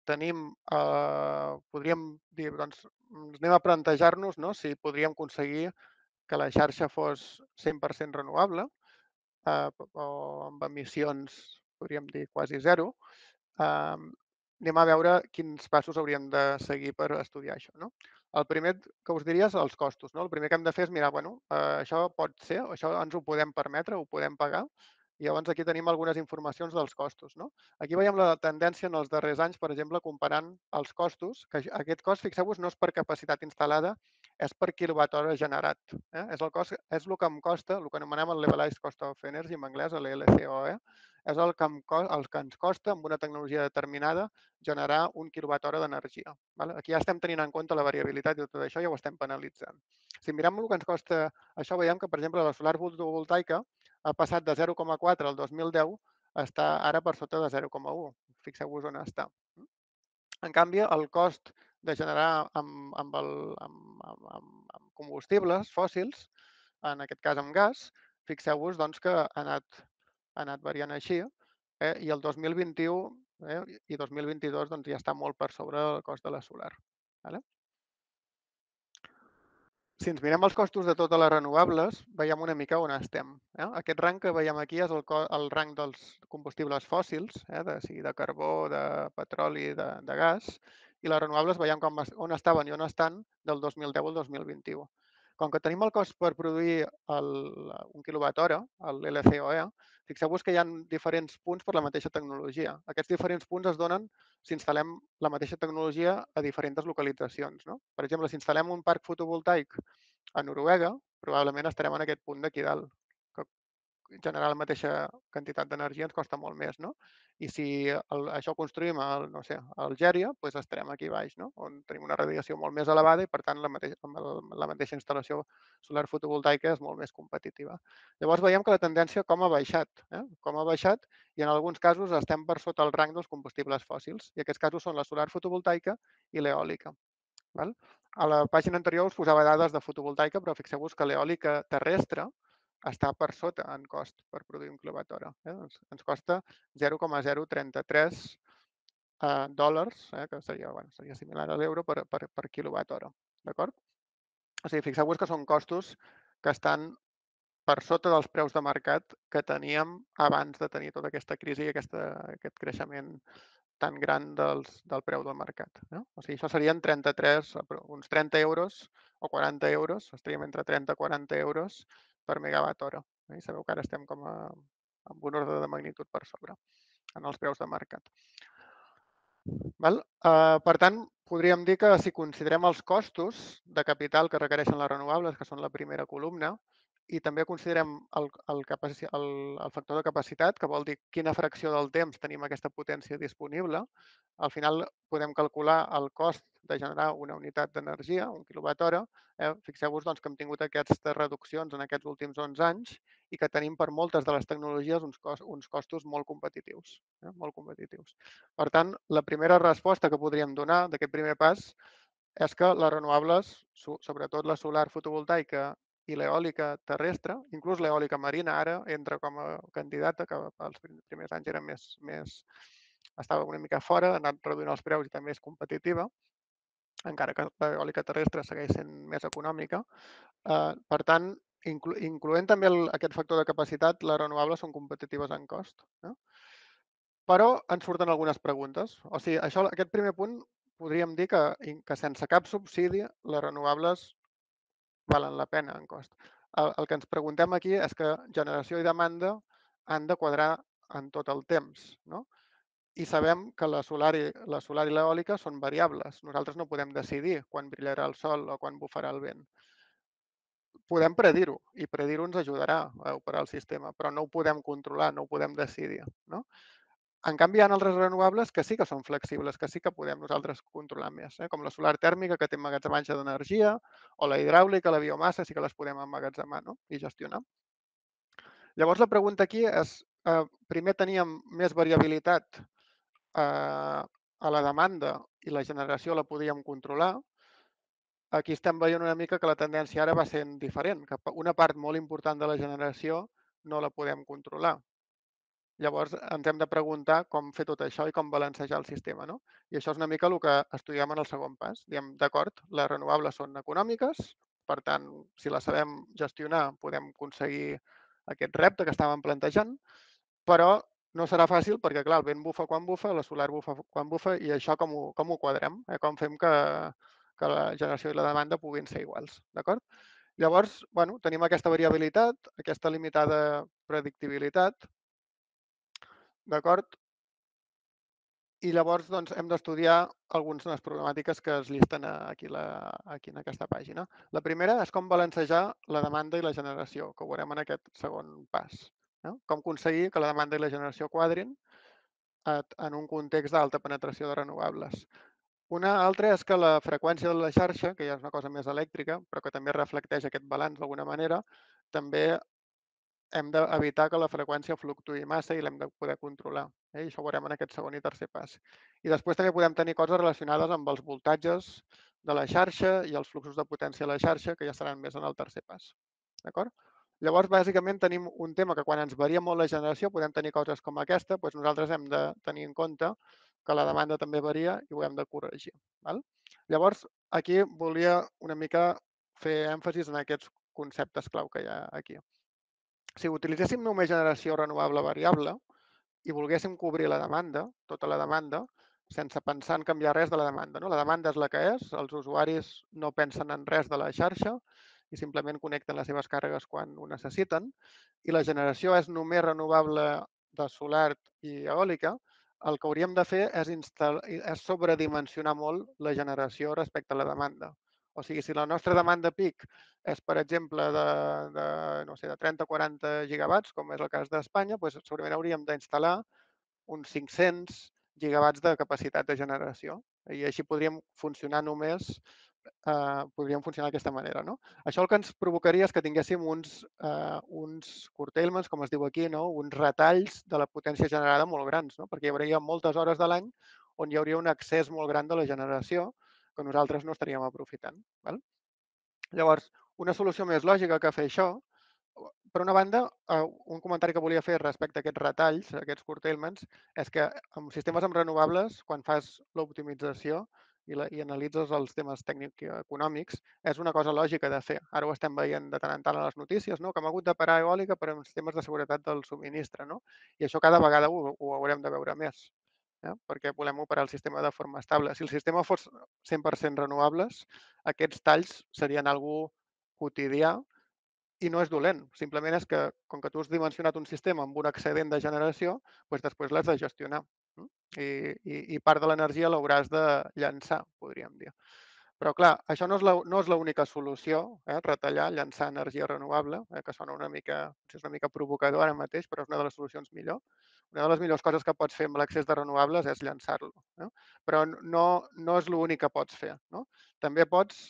Podríem dir, doncs, anem a plantejar-nos si podríem aconseguir que la xarxa fos 100% renovable o amb emissions, podríem dir, quasi zero. Anem a veure quins passos hauríem de seguir per estudiar això. No? El primer que us diria és els costos. No? El primer que hem de fer és mirar, això pot ser, això ens ho podem permetre, ho podem pagar. I llavors aquí tenim algunes informacions dels costos. No? Aquí veiem la tendència en els darrers anys, per exemple, comparant els costos, que aquest cost, fixeu-vos, no és per capacitat instal·lada, és per quilowatt-hora generat. És el que em costa, el que anomenem el Levelized Cost of Energy en anglès, l'LCOE, és el que ens costa, amb una tecnologia determinada, generar 1 quilowatt-hora d'energia. Aquí ja estem tenint en compte la variabilitat i tot això ja ho estem penalitzant. Si mirem el que ens costa això, veiem que, per exemple, la solar fotovoltaica ha passat de 0,4 al 2010, està ara per sota de 0,1. Fixeu-vos on està. En canvi, el cost de generar amb combustibles fòssils, en aquest cas amb gas, fixeu-vos doncs, que ha anat variant així, i el 2021 i 2022 doncs, ja està molt per sobre el cost de la solar. Vale? Si ens mirem els costos de totes les renovables, veiem una mica on estem. Aquest rang que veiem aquí és el rang dels combustibles fòssils, sigui de carbó, de petroli, de gas, i les renovables veiem on estaven i on estan del 2010 al 2021. Com que tenim el cost per produir un quilowatt-hora, l'LCOE, fixeu-vos que hi ha diferents punts per la mateixa tecnologia. Aquests diferents punts es donen si instal·lem la mateixa tecnologia a diferents localitzacions. No? Per exemple, si instal·lem un parc fotovoltaic a Noruega, probablement estarem en aquest punt d'aquí dalt, que generar la mateixa quantitat d'energia ens costa molt més. No? I si això ho construïm a Algèria, doncs estarem aquí baix, no? On tenim una radiació molt més elevada i, per tant, la mateixa instal·lació solar fotovoltaica és molt més competitiva. Llavors veiem que la tendència com ha baixat, com ha baixat, i en alguns casos estem per sota el rang dels combustibles fòssils. I aquests casos són la solar fotovoltaica i l'eòlica. A la pàgina anterior us posava dades de fotovoltaica, però fixeu-vos que l'eòlica terrestre està per sota en cost per produir un quilowatt-hora. Ens costa 0,033 dòlars, que seria similar a l'euro per quilowatt-hora. D'acord? O sigui, fixeu-vos que són costos que estan per sota dels preus de mercat que teníem abans de tenir tota aquesta crisi i aquest creixement tan gran del preu del mercat. O sigui, això serien uns 30 euros o 40 euros, estaríem entre 30 i 40 euros per megawatt-hora. I sabeu que ara estem com amb un ordre de magnitud per sobre en els preus de mercat. Per tant, podríem dir que si considerem els costos de capital que requereixen les renovables, que són la primera columna, i també considerem el factor de capacitat, que vol dir quina fracció del temps tenim aquesta potència disponible, al final podem calcular el cost de generar una unitat d'energia, un quilowatt-hora. Fixeu-vos doncs, que hem tingut aquestes reduccions en aquests últims 11 anys i que tenim per moltes de les tecnologies uns costos molt competitius. Molt competitius. Per tant, la primera resposta que podríem donar d'aquest primer pas és que les renovables, sobretot la solar fotovoltaica i l'eòlica terrestre, inclús l'eòlica marina ara entra com a candidata, que els primers anys era estava una mica fora, ha anat reduint els preus i també és competitiva, encara que l'eòlica terrestre segueix sent més econòmica. Per tant, incloent també aquest factor de capacitat, les renovables són competitives en cost. Però ens surten algunes preguntes. O sigui, aquest primer punt podríem dir que sense cap subsidi les renovables valen la pena en cost. El que ens preguntem aquí és que generació i demanda han de quadrar en tot el temps. No? I sabem que la solar i l'eòlica són variables. Nosaltres no podem decidir quan brillarà el sol o quan bufarà el vent. Podem predir-ho i predir-ho ens ajudarà a operar el sistema, però no ho podem controlar, no ho podem decidir. No? En canvi, hi ha altres renovables que sí que són flexibles, que sí que podem nosaltres controlar més, com la solar tèrmica, que té emmagatzematge d'energia, o la hidràulica, la biomassa, sí que les podem emmagatzemar i gestionar. Llavors, la pregunta aquí és, primer teníem més variabilitat a la demanda i la generació la podíem controlar. Aquí estem veient una mica que la tendència ara va sent diferent, que una part molt important de la generació no la podem controlar. Llavors, ens hem de preguntar com fer tot això i com balancejar el sistema. No? I això és una mica el que estudiem en el segon pas. Diem, d'acord, les renovables són econòmiques, per tant, si les sabem gestionar, podem aconseguir aquest repte que estàvem plantejant, però no serà fàcil perquè, clar, el vent bufa quan bufa, la solar bufa quan bufa, i això com ho quadrem? Com fem que la generació i la demanda puguin ser iguals? D'acord? Llavors, tenim aquesta variabilitat, aquesta limitada predictibilitat, d'acord? I llavors hem d'estudiar algunes de les problemàtiques que es llisten aquí en aquesta pàgina. La primera és com balancejar la demanda i la generació, que ho veurem en aquest segon pas. Com aconseguir que la demanda i la generació quadrin en un context d'alta penetració de renovables. Una altra és que la freqüència de la xarxa, que ja és una cosa més elèctrica, però que també reflecteix aquest balanç d'alguna manera, també hem d'evitar que la freqüència fluctuï massa i l'hem de poder controlar. I això ho veurem en aquest segon i tercer pas. I després també podem tenir coses relacionades amb els voltatges de la xarxa i els fluxos de potència a la xarxa, que ja seran més en el tercer pas. D'acord? Llavors, bàsicament, tenim un tema que quan ens varia molt la generació podem tenir coses com aquesta, doncs nosaltres hem de tenir en compte que la demanda també varia i ho hem de corregir. Val? Llavors, aquí volia una mica fer èmfasis en aquests conceptes clau que hi ha aquí. Si utilitzéssim només generació renovable variable i volguéssim cobrir la demanda, tota la demanda, sense pensar en canviar res de la demanda. No? La demanda és la que és, els usuaris no pensen en res de la xarxa i simplement connecten les seves càrregues quan ho necessiten. I la generació és només renovable de solar i eòlica. El que hauríem de fer és sobredimensionar molt la generació respecte a la demanda. O sigui, si la nostra demanda pic és, per exemple, no sé, de 30 o 40 gigawatts, com és el cas d'Espanya, doncs segurament hauríem d'instal·lar uns 500 gigawatts de capacitat de generació. I així podríem funcionar només, podríem funcionar d'aquesta manera. No? Això el que ens provocaria és que tinguéssim uns curtailments, com es diu aquí, no? Uns retalls de la potència generada molt grans, no? Perquè hi hauria moltes hores de l'any on hi hauria un excés molt gran de la generació que nosaltres no estaríem aprofitant. Val? Llavors, una solució més lògica que fer això, per una banda, un comentari que volia fer respecte a aquests retalls, a aquests curtailments, és que en sistemes amb renovables, quan fas l'optimització i analitzes els temes tècnics i econòmics, és una cosa lògica de fer. Ara ho estem veient de tant en tant a les notícies, no? Que hem hagut de parar eòlica per uns temes de seguretat del subministre. No? I això cada vegada ho haurem de veure més, perquè volem operar el sistema de forma estable. Si el sistema fos 100% renovables, aquests talls serien algú quotidià i no és dolent. Simplement és que, com que tu has dimensionat un sistema amb un excedent de generació, doncs després l'has de gestionar. I part de l'energia l'hauràs de llançar, podríem dir. Però, clar, això no és l'única solució, retallar, llançar energia renovable, que sona una mica provocador ara mateix, però és una de les solucions millor. Una de les millors coses que pots fer amb l'accés de renovables és llançar-lo. Però no és l'únic que pots fer. No? També pots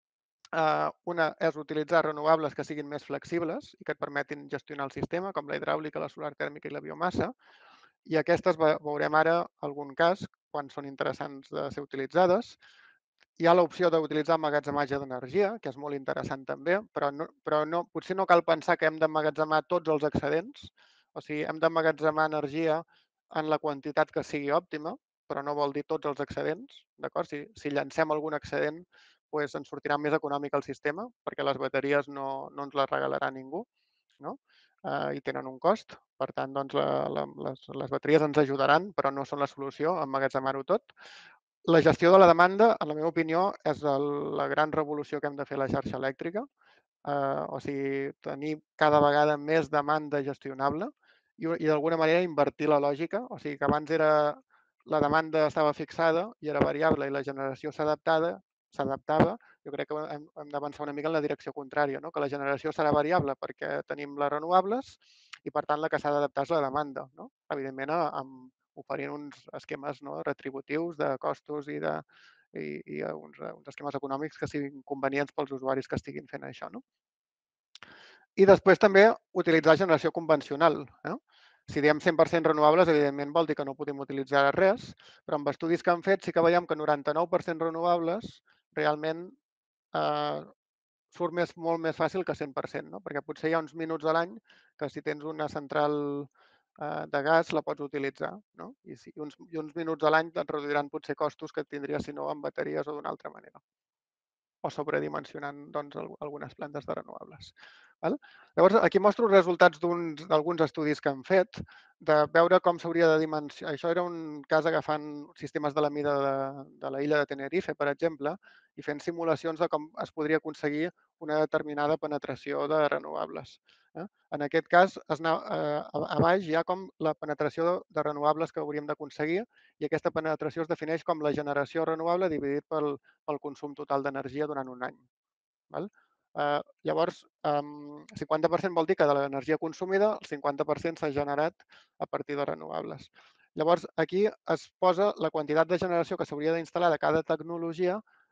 una és utilitzar renovables que siguin més flexibles i que et permetin gestionar el sistema, com la hidràulica, la solar tèrmica i la biomassa. I aquestes veurem ara algun cas, quan són interessants de ser utilitzades. Hi ha l'opció d'utilitzar emmagatzematge d'energia, que és molt interessant també, però potser no cal pensar que hem d'emmagatzemar tots els excedents. O sigui, hem d'emmagatzemar energia en la quantitat que sigui òptima, però no vol dir tots els excedents. D'acord? Si llancem algun excedent, doncs ens sortirà més econòmic el sistema, perquè les bateries no ens les regalarà ningú, no? I tenen un cost. Per tant, doncs, les bateries ens ajudaran, però no són la solució, emmagatzemar-ho tot. La gestió de la demanda, en la meva opinió, és la gran revolució que hem de fer a la xarxa elèctrica. O sigui, tenir cada vegada més demanda gestionable i d'alguna manera invertir la lògica. O sigui, que abans la demanda estava fixada i era variable i la generació s'adaptava. Jo crec que hem d'avançar una mica en la direcció contrària, no? Que la generació serà variable perquè tenim les renovables i, per tant, la que s'ha d'adaptar és la demanda. No? Evidentment, oferint uns esquemes, no, retributius de costos i uns esquemes econòmics que siguin convenients pels usuaris que estiguin fent això. No? I després també utilitzar generació convencional. Si diem 100% renovables, evidentment vol dir que no podem utilitzar res, però amb estudis que han fet sí que veiem que 99% renovables realment surt molt més fàcil que 100%, no? Perquè potser hi ha uns minuts a l'any que si tens una central de gas la pots utilitzar, no? I uns minuts a l'any et reduiran potser costos que tindries si no amb bateries o d'una altra manera. O sobredimensionant doncs, algunes plantes de renovables. Val? Llavors, aquí mostro els resultats d'alguns estudis que han fet, de veure com s'hauria de dimensionar. Això era un cas agafant sistemes de la mida de la illa de Tenerife, per exemple, i fent simulacions de com es podria aconseguir una determinada penetració de renovables. En aquest cas, a baix hi ha com la penetració de renovables que hauríem d'aconseguir i aquesta penetració es defineix com la generació renovable dividit pel consum total d'energia durant un any. Val? Llavors, 50% vol dir que de l'energia consumida, el 50% s'ha generat a partir de renovables. Llavors, aquí es posa la quantitat de generació que s'hauria d'instal·lar de cada tecnologia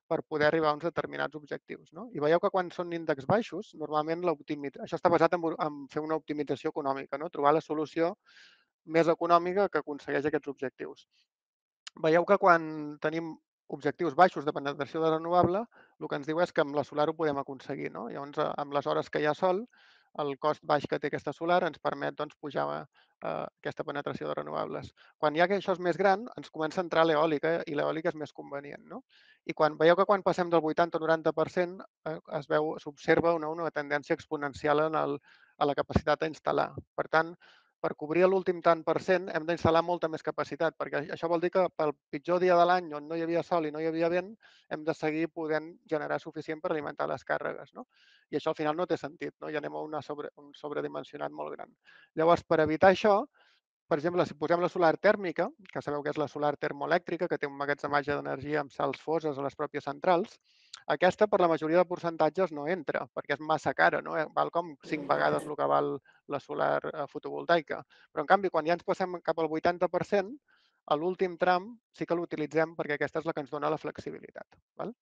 per poder arribar a uns determinats objectius. No? I veieu que quan són índexs baixos, normalment això està basat en fer una optimització econòmica, no? Trobar la solució més econòmica que aconsegueix aquests objectius. Veieu que quan tenim objectius baixos de penetració de renovable, el que ens diu és que amb la solar ho podem aconseguir. No? Llavors, amb les hores que hi ha sol, el cost baix que té aquesta solar ens permet pujar aquesta penetració de renovables. Quan ja que això és més gran, ens comença a entrar l'eòlica i l'eòlica és més convenient. No? I veieu que quan passem del 80 al 90% s'observa una tendència exponencial a la capacitat d'instal·lar. Per tant, per cobrir l'últim tant per cent hem d'instal·lar molta més capacitat, perquè això vol dir que pel pitjor dia de l'any on no hi havia sol i no hi havia vent, hem de seguir podent generar suficient per alimentar les càrregues. No? I això al final no té sentit, no? Ja anem a un sobredimensionat molt gran. Llavors, per evitar això, per exemple, si posem la solar tèrmica, que sabeu que és la solar termoelèctrica, que té un magatzematge d'energia amb sals foses a les pròpies centrals, aquesta per la majoria de percentatges no entra, perquè és massa cara, no? Val com 5 vegades el que val la solar fotovoltaica. Però en canvi, quan ja ens passem cap al 80%, a l'últim tram sí que l'utilitzem perquè aquesta és la que ens dona la flexibilitat. Val?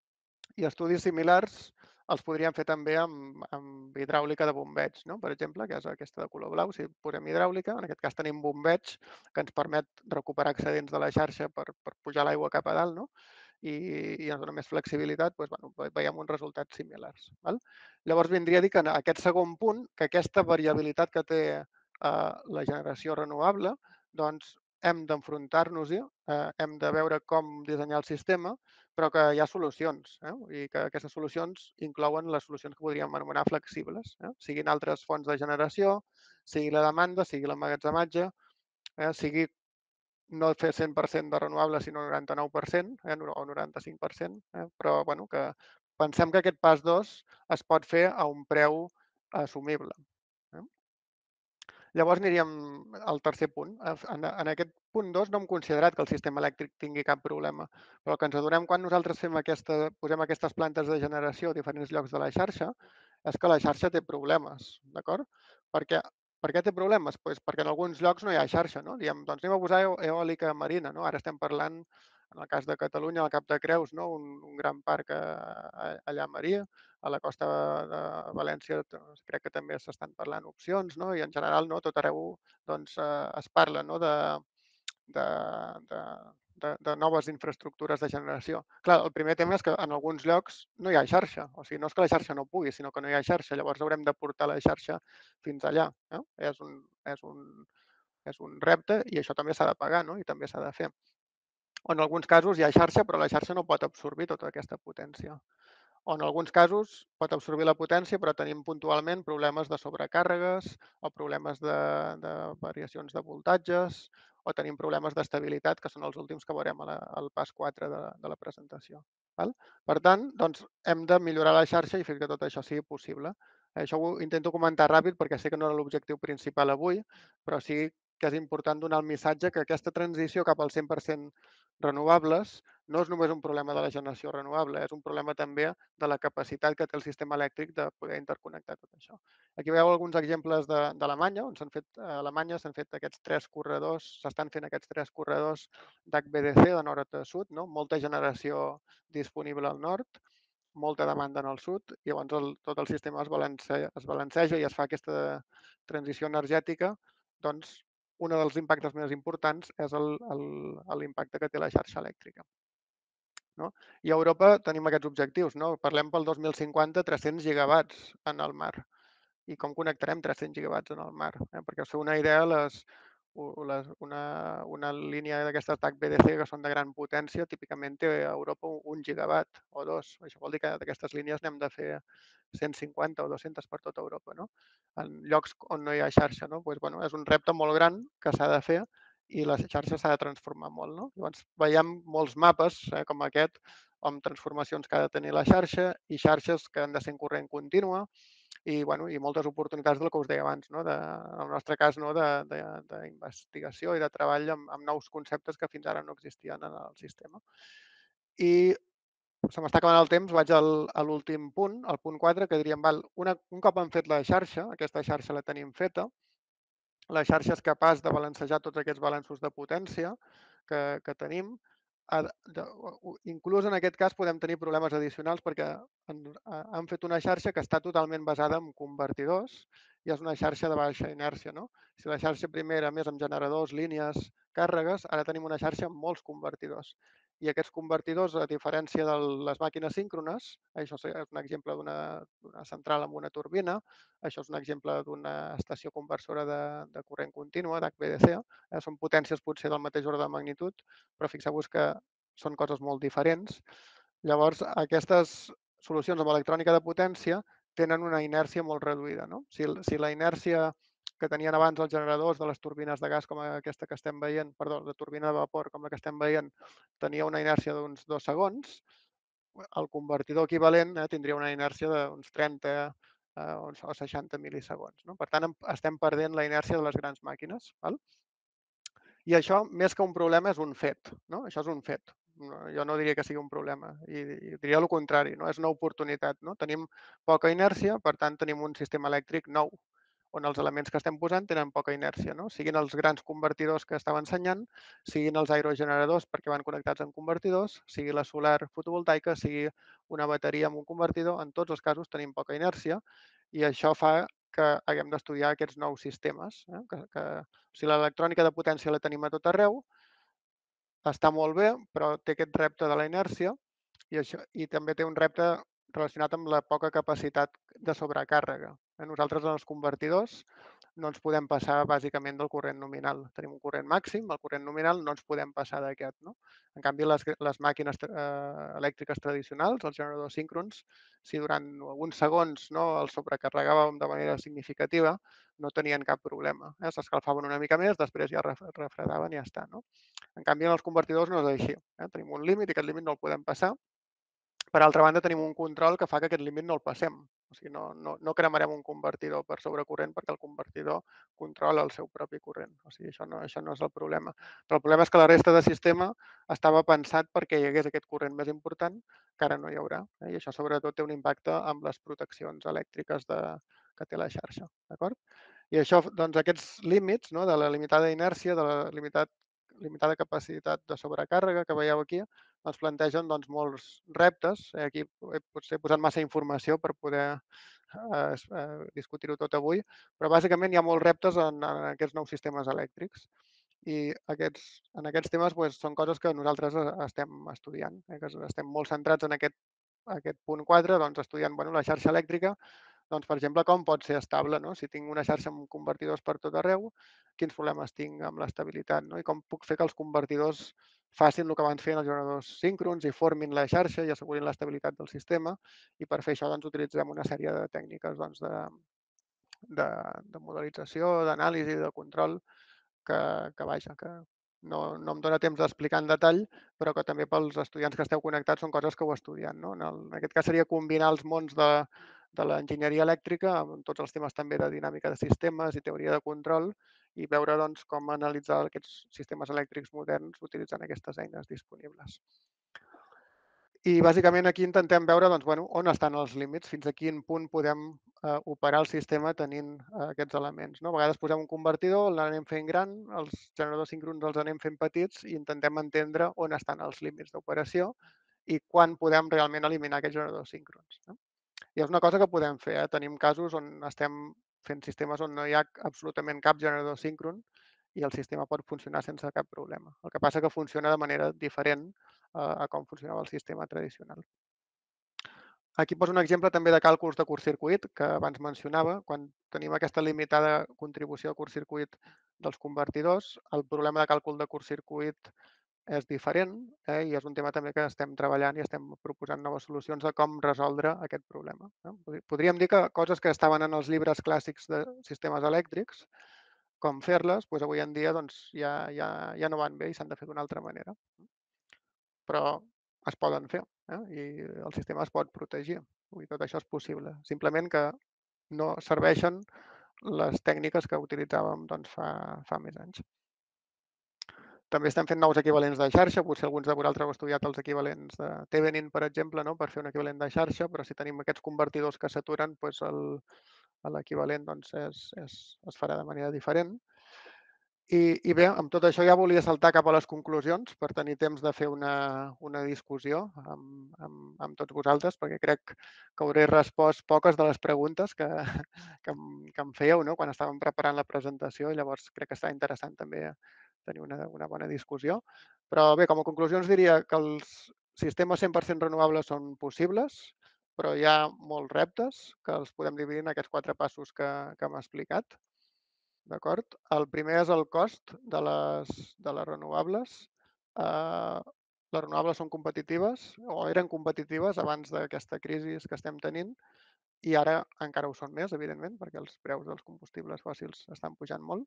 I estudis similars els podríem fer també amb hidràulica de bombeig, no? Per exemple, que és aquesta de color blau. Si posem hidràulica, en aquest cas tenim bombeig que ens permet recuperar excedents de la xarxa per pujar l'aigua cap a dalt, no? I ens dona més flexibilitat, veiem uns resultats similars. Val? Llavors vindria a dir que en aquest segon punt, que aquesta variabilitat que té la generació renovable, doncs hem d'enfrontar-nos-hi, hem de veure com dissenyar el sistema, però que hi ha solucions, i que aquestes solucions inclouen les solucions que podríem anomenar flexibles, siguin altres fonts de generació, sigui la demanda, sigui l'emmagatzematge, sigui no fer 100% de renovables, sinó 99% o 95%, però que pensem que aquest pas 2 es pot fer a un preu assumible. Llavors aniríem al tercer punt. En aquest punt 2 no hem considerat que el sistema elèctric tingui cap problema, però el que ens adonem quan nosaltres posem aquestes plantes de generació a diferents llocs de la xarxa és que la xarxa té problemes, d'acord? Per què té problemes? Pues perquè en alguns llocs no hi ha xarxa, no? Diem, doncs anem a posar eòlica marina, no? Ara estem parlant, en el cas de Catalunya, al Cap de Creus, no? Un gran parc allà a Maria, a la costa de València crec que també s'estan parlant opcions, no? I en general tot arreu es parla de noves infraestructures de generació. Clar, el primer tema és que en alguns llocs no hi ha xarxa, o sigui, no és que la xarxa no pugui, sinó que no hi ha xarxa, llavors haurem de portar la xarxa fins allà. És un repte i això també s'ha de pagar, no? I també s'ha de fer. O en alguns casos hi ha xarxa, però la xarxa no pot absorbir tota aquesta potència. O en alguns casos pot absorbir la potència, però tenim puntualment problemes de sobrecàrregues o problemes de variacions de voltatges o tenim problemes d'estabilitat, que són els últims que veurem al pas 4 de la presentació. Val? Per tant, doncs, hem de millorar la xarxa i fer que tot això sigui possible. Això ho intento comentar ràpid perquè sé que no era l'objectiu principal avui, però sí que és important donar el missatge que aquesta transició cap al 100% renovables no és només un problema de la generació renovable, és un problema també de la capacitat que té el sistema elèctric de poder interconnectar tot això. Aquí veieu alguns exemples d'Alemanya, on s'han fet a Alemanya aquests 3 corredors, s'estan fent aquests 3 corredors d'HVDC de nord a sud, no? Molta generació disponible al nord, molta demanda en el sud, i llavors tot el sistema es balanceja i es fa aquesta transició energètica, doncs un dels impactes més importants és l'impacte que té la xarxa elèctrica. No? I a Europa tenim aquests objectius. No? Parlem pel 2050 300 gigawatts en el mar. I com connectarem 300 gigawatts en el mar? Perquè us feu una idea, una línia d'aquestes HVDC que són de gran potència, típicament té a Europa 1 gigawatt o 2. Això vol dir que d'aquestes línies n'hem de fer 150 o 200 per tota Europa, no? En llocs on no hi ha xarxa. No? Pues, és un repte molt gran que s'ha de fer i la xarxa s'ha de transformar molt. No? Llavors, veiem molts mapes com aquest, amb transformacions que ha de tenir la xarxa i xarxes que han de ser en corrent contínua i moltes oportunitats del que us deia abans, no? En el nostre cas, no? D'investigació i de treball amb nous conceptes que fins ara no existien en el sistema. I se m'està acabant el temps, vaig a l'últim punt, al punt 4, que diríem, un cop hem fet la xarxa, aquesta xarxa la tenim feta, la xarxa és capaç de balancejar tots aquests balanços de potència que tenim, inclús en aquest cas podem tenir problemes addicionals perquè han fet una xarxa que està totalment basada en convertidors i és una xarxa de baixa inèrcia. No? Si la xarxa primera, més amb generadors, línies, càrregues, ara tenim una xarxa amb molts convertidors. I aquests convertidors, a diferència de les màquines síncrones, això és un exemple d'una central amb una turbina, això és un exemple d'una estació conversora de corrent contínua, d'HVDC, són potències potser del mateix ordre de magnitud, però fixeu-vos que són coses molt diferents. Llavors, aquestes solucions amb electrònica de potència tenen una inèrcia molt reduïda. No? Si la inèrcia que tenien abans els generadors de les turbines de gas com aquesta que estem veient, perdó, de turbina de vapor com la que estem veient, tenia una inèrcia d'uns 2 segons, el convertidor equivalent tindria una inèrcia d'uns 30 o 60 mil·lisegons. No? Per tant, estem perdent la inèrcia de les grans màquines. Val? I això, més que un problema, és un fet. No? Això és un fet. Jo no diria que sigui un problema, i diria el contrari, no? És una oportunitat. No? Tenim poca inèrcia, per tant, tenim un sistema elèctric nou, on els elements que estem posant tenen poca inèrcia, no? Siguin els grans convertidors que estava ensenyant, siguin els aerogeneradors perquè van connectats amb convertidors, sigui la solar fotovoltaica, sigui una bateria amb un convertidor, en tots els casos tenim poca inèrcia i això fa que haguem d'estudiar aquests nous sistemes. O sigui, l'electrònica de potència la tenim a tot arreu, està molt bé, però té aquest repte de la inèrcia i també té un repte relacionat amb la poca capacitat de sobrecàrrega. Nosaltres en els convertidors no ens podem passar bàsicament del corrent nominal. Tenim un corrent màxim, el corrent nominal no ens podem passar d'aquest. No? En canvi, les màquines elèctriques tradicionals, els generadors síncrons, si durant alguns segons els sobrecarregàvem de manera significativa, no tenien cap problema. S'escalfaven una mica més, després ja refredaven i ja està. No? En canvi, en els convertidors no és així. Tenim un límit i aquest límit no el podem passar. Per altra banda, tenim un control que fa que aquest límit no el passem. O sigui, no cremarem un convertidor per sobrecorrent perquè el convertidor controla el seu propi corrent. O sigui, això no és el problema. Però el problema és que la resta de sistema estava pensat perquè hi hagués aquest corrent més important, que ara no hi haurà. I això sobretot té un impacte amb les proteccions elèctriques que té la xarxa. D'acord? I això, doncs, aquests límits de la limitada inèrcia, de la limitada capacitat de sobrecàrrega que veieu aquí, ens plantegen molts reptes. Aquí potser he posat massa informació per poder discutir-ho tot avui, però bàsicament hi ha molts reptes en aquests nous sistemes elèctrics. I en aquests temes són coses que nosaltres estem estudiant, que estem molt centrats en aquest punt 4, estudiant la xarxa elèctrica, per exemple, com pot ser estable. No? Si tinc una xarxa amb convertidors per tot arreu, quins problemes tinc amb l'estabilitat? No? I com puc fer que els convertidors facin el que van fer els generadors síncrons i formin la xarxa i assegurin l'estabilitat del sistema. I per fer això utilitzem una sèrie de tècniques de modelització, d'anàlisi, de control, que no em dóna temps d'explicar en detall, però que també pels estudiants que esteu connectats són coses que ho estudien. No? En aquest cas seria combinar els mons de l'enginyeria elèctrica amb tots els temes també de dinàmica de sistemes i teoria de control i veure com analitzar aquests sistemes elèctrics moderns utilitzant aquestes eines disponibles. I bàsicament aquí intentem veure on estan els límits, fins a quin punt podem operar el sistema tenint aquests elements. No? A vegades posem un convertidor, l'anem fent gran, els generadors síncrons els anem fent petits i intentem entendre on estan els límits d'operació i quan podem realment eliminar aquests generadors síncrons. No? I és una cosa que podem fer. Tenim casos on estem fent sistemes on no hi ha absolutament cap generador síncron i el sistema pot funcionar sense cap problema. El que passa que funciona de manera diferent a com funcionava el sistema tradicional. Aquí poso un exemple també de càlculs de curt-circuit que abans mencionava. Quan tenim aquesta limitada contribució de curt-circuit dels convertidors, el problema de càlcul de curt-circuit és diferent i és un tema també que estem treballant i estem proposant noves solucions de com resoldre aquest problema. Podríem dir que coses que estaven en els llibres clàssics de sistemes elèctrics, com fer-les, avui en dia ja no van bé i s'han de fer d'una altra manera. Però es poden fer i el sistema es pot protegir. Tot això és possible. Simplement que no serveixen les tècniques que utilitzàvem fa més anys. També estem fent nous equivalents de xarxa. Potser alguns de vosaltres heu estudiat els equivalents de Thevenin, per exemple, per fer un equivalent de xarxa, però si tenim aquests convertidors que s'aturen, l'equivalent es farà de manera diferent. I bé, amb tot això ja volia saltar cap a les conclusions per tenir temps de fer una discussió amb tots vosaltres, perquè crec que hauré respost poques de les preguntes que em fèieu, no?, quan estàvem preparant la presentació, i llavors crec que està interessant també tenir una bona discussió. Però bé, com a conclusions diria que els sistemes 100% renovables són possibles, però hi ha molts reptes que els podem dividir en aquests 4 passos que hem explicat. D'acord? El primer és el cost de les renovables. Les renovables són competitives o eren competitives abans d'aquesta crisi que estem tenint i ara encara ho són més, evidentment, perquè els preus dels combustibles fòssils estan pujant molt.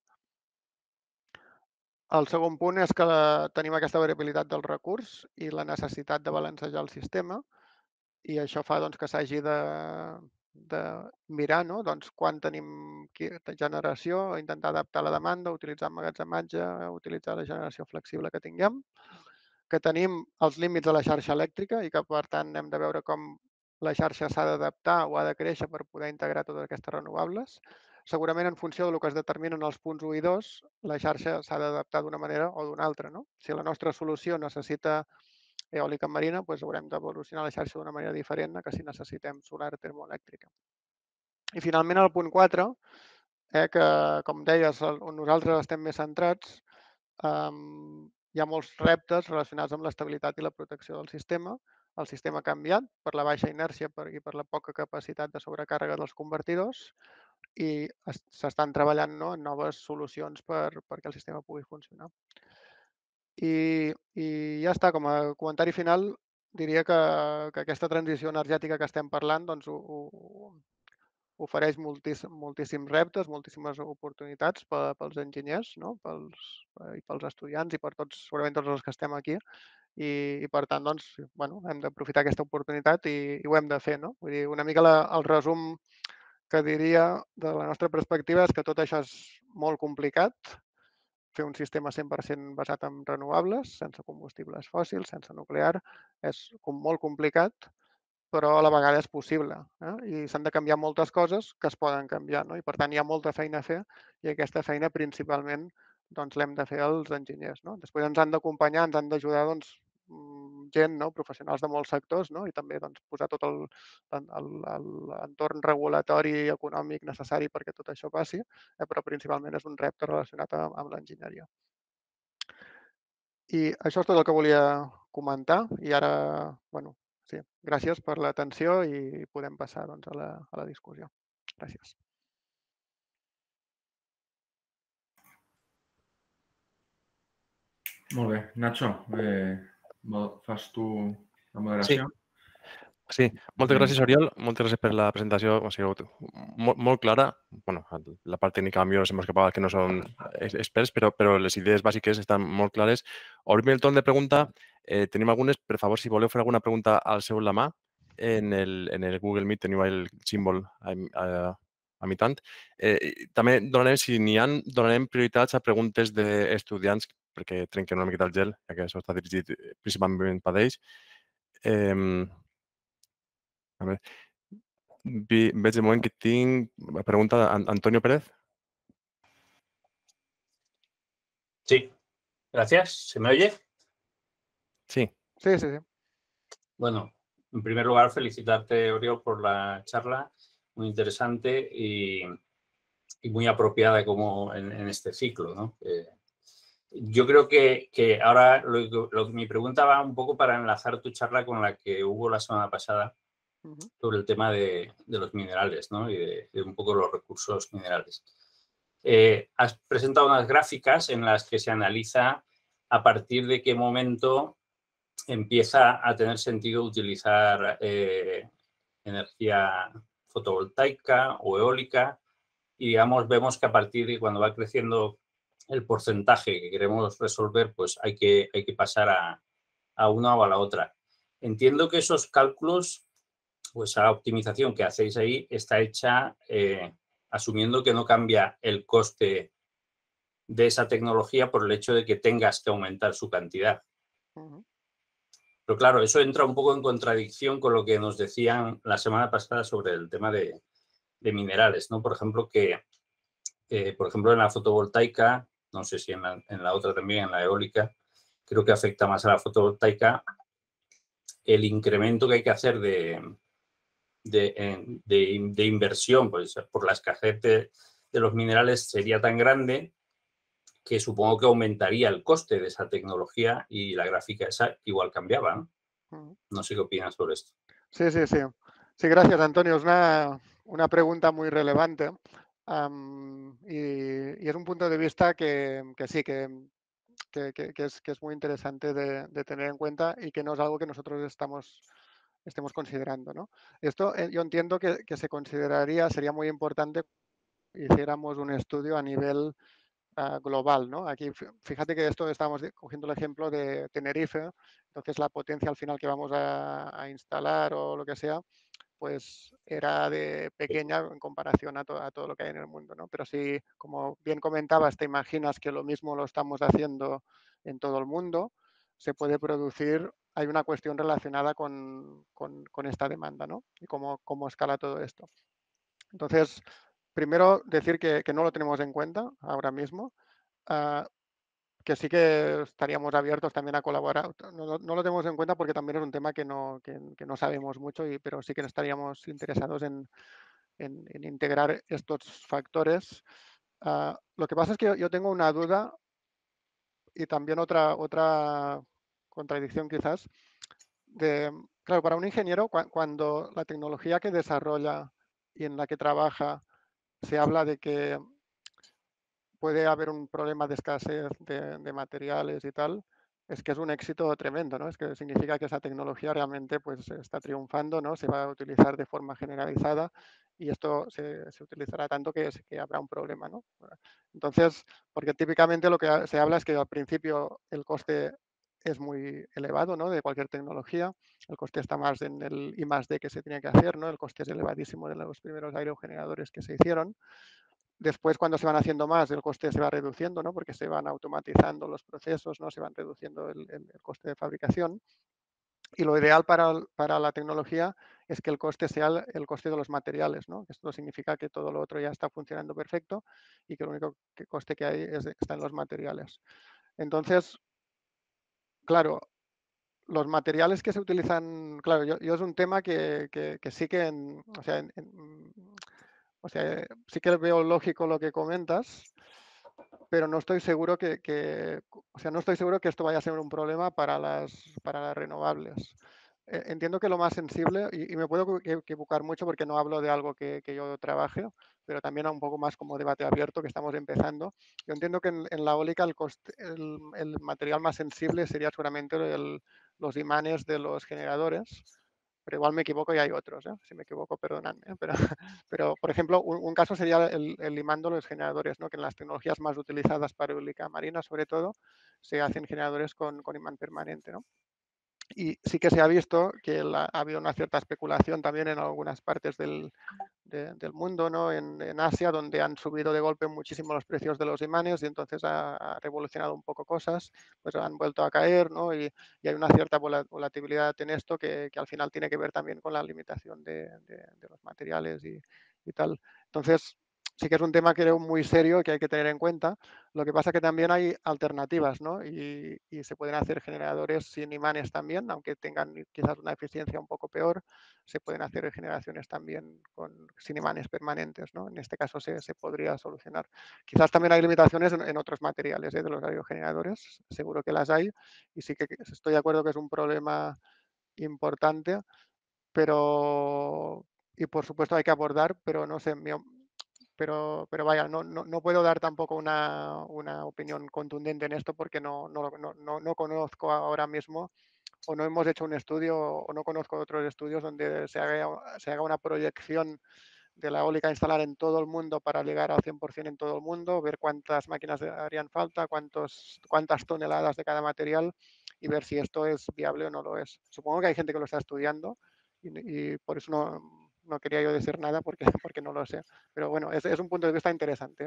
El segon punt és que tenim aquesta variabilitat del recurs i la necessitat de balancejar el sistema, i això fa que s'hagi de mirar, no?, quan tenim generació, intentar adaptar la demanda, utilitzar emmagatzematge, utilitzar la generació flexible que tinguem, que tenim els límits de la xarxa elèctrica i que, per tant, hem de veure com la xarxa s'ha d'adaptar o ha de créixer per poder integrar totes aquestes renovables. Segurament, en funció del que es determinen els punts 1 i 2, la xarxa s'ha d'adaptar d'una manera o d'una altra, no? Si la nostra solució necessita eòlica marina, doncs haurem d'evolucionar la xarxa d'una manera diferent que si necessitem solar termoelèctrica. I finalment el punt 4, que com deies, on nosaltres estem més centrats, hi ha molts reptes relacionats amb l'estabilitat i la protecció del sistema. El sistema ha canviat per la baixa inèrcia i per la poca capacitat de sobrecàrrega dels convertidors i s'estan treballant en noves solucions perquè el sistema pugui funcionar. I ja està, com a comentari final, diria que aquesta transició energètica que estem parlant ofereix moltíssims reptes, moltíssimes oportunitats pels enginyers, no?, i pels estudiants i per tots, segurament tots els que estem aquí. I per tant, hem d'aprofitar aquesta oportunitat i ho hem de fer, no? Vull dir, una mica el resum que diria de la nostra perspectiva és que tot això és molt complicat. Fer un sistema 100% basat en renovables, sense combustibles fòssils, sense nuclear, és molt complicat, però a la vegada és possible. I s'han de canviar moltes coses que es poden canviar, no? I per tant hi ha molta feina a fer i aquesta feina principalment l'hem de fer els enginyers, no? Després ens han d'acompanyar, ens han d'ajudar gent, no?, professionals de molts sectors, no?, i també posar tot l'entorn regulatori i econòmic necessari perquè tot això passi, però principalment és un repte relacionat amb l'enginyeria. I això és tot el que volia comentar i ara, sí, gràcies per l'atenció i podem passar a la discussió. Gràcies. Molt bé. Nacho, fas tu la moderació? Sí, moltes gràcies, Oriol. Moltes gràcies per la presentació. Ha sigut molt clara. La part tècnica millor se m'ha escapat que no són experts, però les idees bàsiques estan molt clares. Obrim el torn de pregunta. Tenim algunes. Per favor, si voleu fer alguna pregunta, alceu la mà. En el Google Meet teniu el símbol imitant. També donarem, si n'hi ha, donarem prioritats a preguntes d'estudiants perquè trenquen una miqueta el gel, ja que això està dirigit principalment per ells. A ver, veig de moment que tinc la pregunta d'Antonio Pérez. Sí, gracias. ¿Se me oye? Sí. Sí. Bueno, en primer lugar, felicitarte, Oriol, por la charla, muy interesante y muy apropiada como en este ciclo, ¿no? Yo creo que ahora mi pregunta va un poco para enlazar tu charla con la que hubo la semana pasada sobre el tema de los minerales, ¿no?, y de un poco los recursos minerales. Has presentado unas gráficas en las que se analiza a partir de qué momento empieza a tener sentido utilizar energía fotovoltaica o eólica y, digamos, vemos que a partir de cuando va creciendo el porcentaje que queremos resolver, pues hay que pasar a una o a la otra. Entiendo que esos cálculos, pues la optimización que hacéis ahí está hecha asumiendo que no cambia el coste de esa tecnología por el hecho de que tengas que aumentar su cantidad. Pero claro, eso entra un poco en contradicción con lo que nos decían la semana pasada sobre el tema de minerales, ¿no? Por ejemplo, por ejemplo, en la fotovoltaica no sé si en la otra también, en la eólica, creo que afecta más a la fotovoltaica, el incremento que hay que hacer de inversión, pues por la escasez de los minerales sería tan grande que supongo que aumentaría el coste de esa tecnología y la gráfica esa igual cambiaba, ¿no? No sé qué opinas sobre esto. Sí. Sí, gracias, Antonio. Es una pregunta muy relevante y es un punto de vista que sí, que es muy interesante de tener en cuenta y que no es algo que nosotros estemos considerando, ¿no? Esto yo entiendo que se consideraría, sería muy importante que hiciéramos un estudio a nivel global, ¿no? Aquí, fíjate que esto estamos cogiendo el ejemplo de Tenerife, entonces la potencia al final que vamos a instalar o lo que sea, pues era de pequeña en comparación a todo lo que hay en el mundo, ¿no? Pero si, como bien comentabas, te imaginas que lo mismo lo estamos haciendo en todo el mundo, se puede producir, hay una cuestión relacionada con esta demanda, ¿no? Y cómo escala todo esto. Entonces, primero decir que no lo tenemos en cuenta ahora mismo, que sí que estaríamos abiertos también a colaborar. No lo tenemos en cuenta porque también es un tema que no sabemos mucho, pero sí que estaríamos interesados en integrar estos factores. Lo que pasa es que yo tengo una duda y también otra contradicción quizás. Claro, para un ingeniero, cuando la tecnología que desarrolla y en la que trabaja se habla de que puede haber un problema de escasez de materiales y tal, es que es un éxito tremendo, ¿no? Es que significa que esa tecnología realmente pues está triunfando, ¿no? Se va a utilizar de forma generalizada y esto se utilizará tanto que habrá un problema, ¿no? Entonces, porque típicamente lo que se habla es que al principio el coste es muy elevado, ¿no? De cualquier tecnología, el coste está más en el I+D que se tiene que hacer, ¿no? El coste es elevadísimo de los primeros aerogeneradores que se hicieron. Después, cuando se van haciendo más, el coste se va reduciendo, ¿no? Porque se van automatizando los procesos, ¿no? Se van reduciendo el coste de fabricación. Y lo ideal para la tecnología es que el coste sea el coste de los materiales, ¿no? Esto significa que todo lo otro ya está funcionando perfecto y que el único coste que hay está en los materiales. Entonces, claro, los materiales que se utilizan, claro, yo es un tema que sí que, o sea, sí que veo lógico lo que comentas, pero no estoy seguro no estoy seguro que esto vaya a ser un problema para las renovables. Entiendo que lo más sensible, y me puedo equivocar mucho porque no hablo de algo que yo trabaje, pero también un poco más como debate abierto que estamos empezando. Yo entiendo que en la eólica el material más sensible sería seguramente los imanes de los generadores, pero igual me equivoco y hay otros, ¿eh? Si me equivoco, perdonadme, ¿eh? Pero, por ejemplo, un caso sería el imán de los generadores, ¿no? Que en las tecnologías más utilizadas para eólica marina, sobre todo, se hacen generadores con imán permanente, ¿no? Y sí que se ha visto que ha habido una cierta especulación también en algunas partes del mundo, ¿no? En Asia, donde han subido de golpe muchísimo los precios de los imanes y entonces ha revolucionado un poco cosas, pues han vuelto a caer, ¿no? Y hay una cierta volatilidad en esto que al final tiene que ver también con la limitación de los materiales y tal. Entonces, sí que es un tema creo muy serio que hay que tener en cuenta. Lo que pasa es que también hay alternativas, ¿no? Y se pueden hacer generadores sin imanes también, aunque tengan quizás una eficiencia un poco peor, se pueden hacer generaciones también sin imanes permanentes, ¿no? En este caso se podría solucionar. Quizás también hay limitaciones en otros materiales, de los aerogeneradores, seguro que las hay, y sí que estoy de acuerdo que es un problema importante, pero, y por supuesto hay que abordar, pero no sé, pero vaya, no puedo dar tampoco una opinión contundente en esto porque no conozco ahora mismo o no hemos hecho un estudio o no conozco otros estudios donde se haga una proyección de la eólica instalar en todo el mundo para llegar al 100% en todo el mundo, ver cuántas máquinas harían falta, cuántas toneladas de cada material y ver si esto es viable o no lo es. Supongo que hay gente que lo está estudiando y por eso no quería yo decir nada porque no lo sé. Pero bueno, es un punto de vista interesante.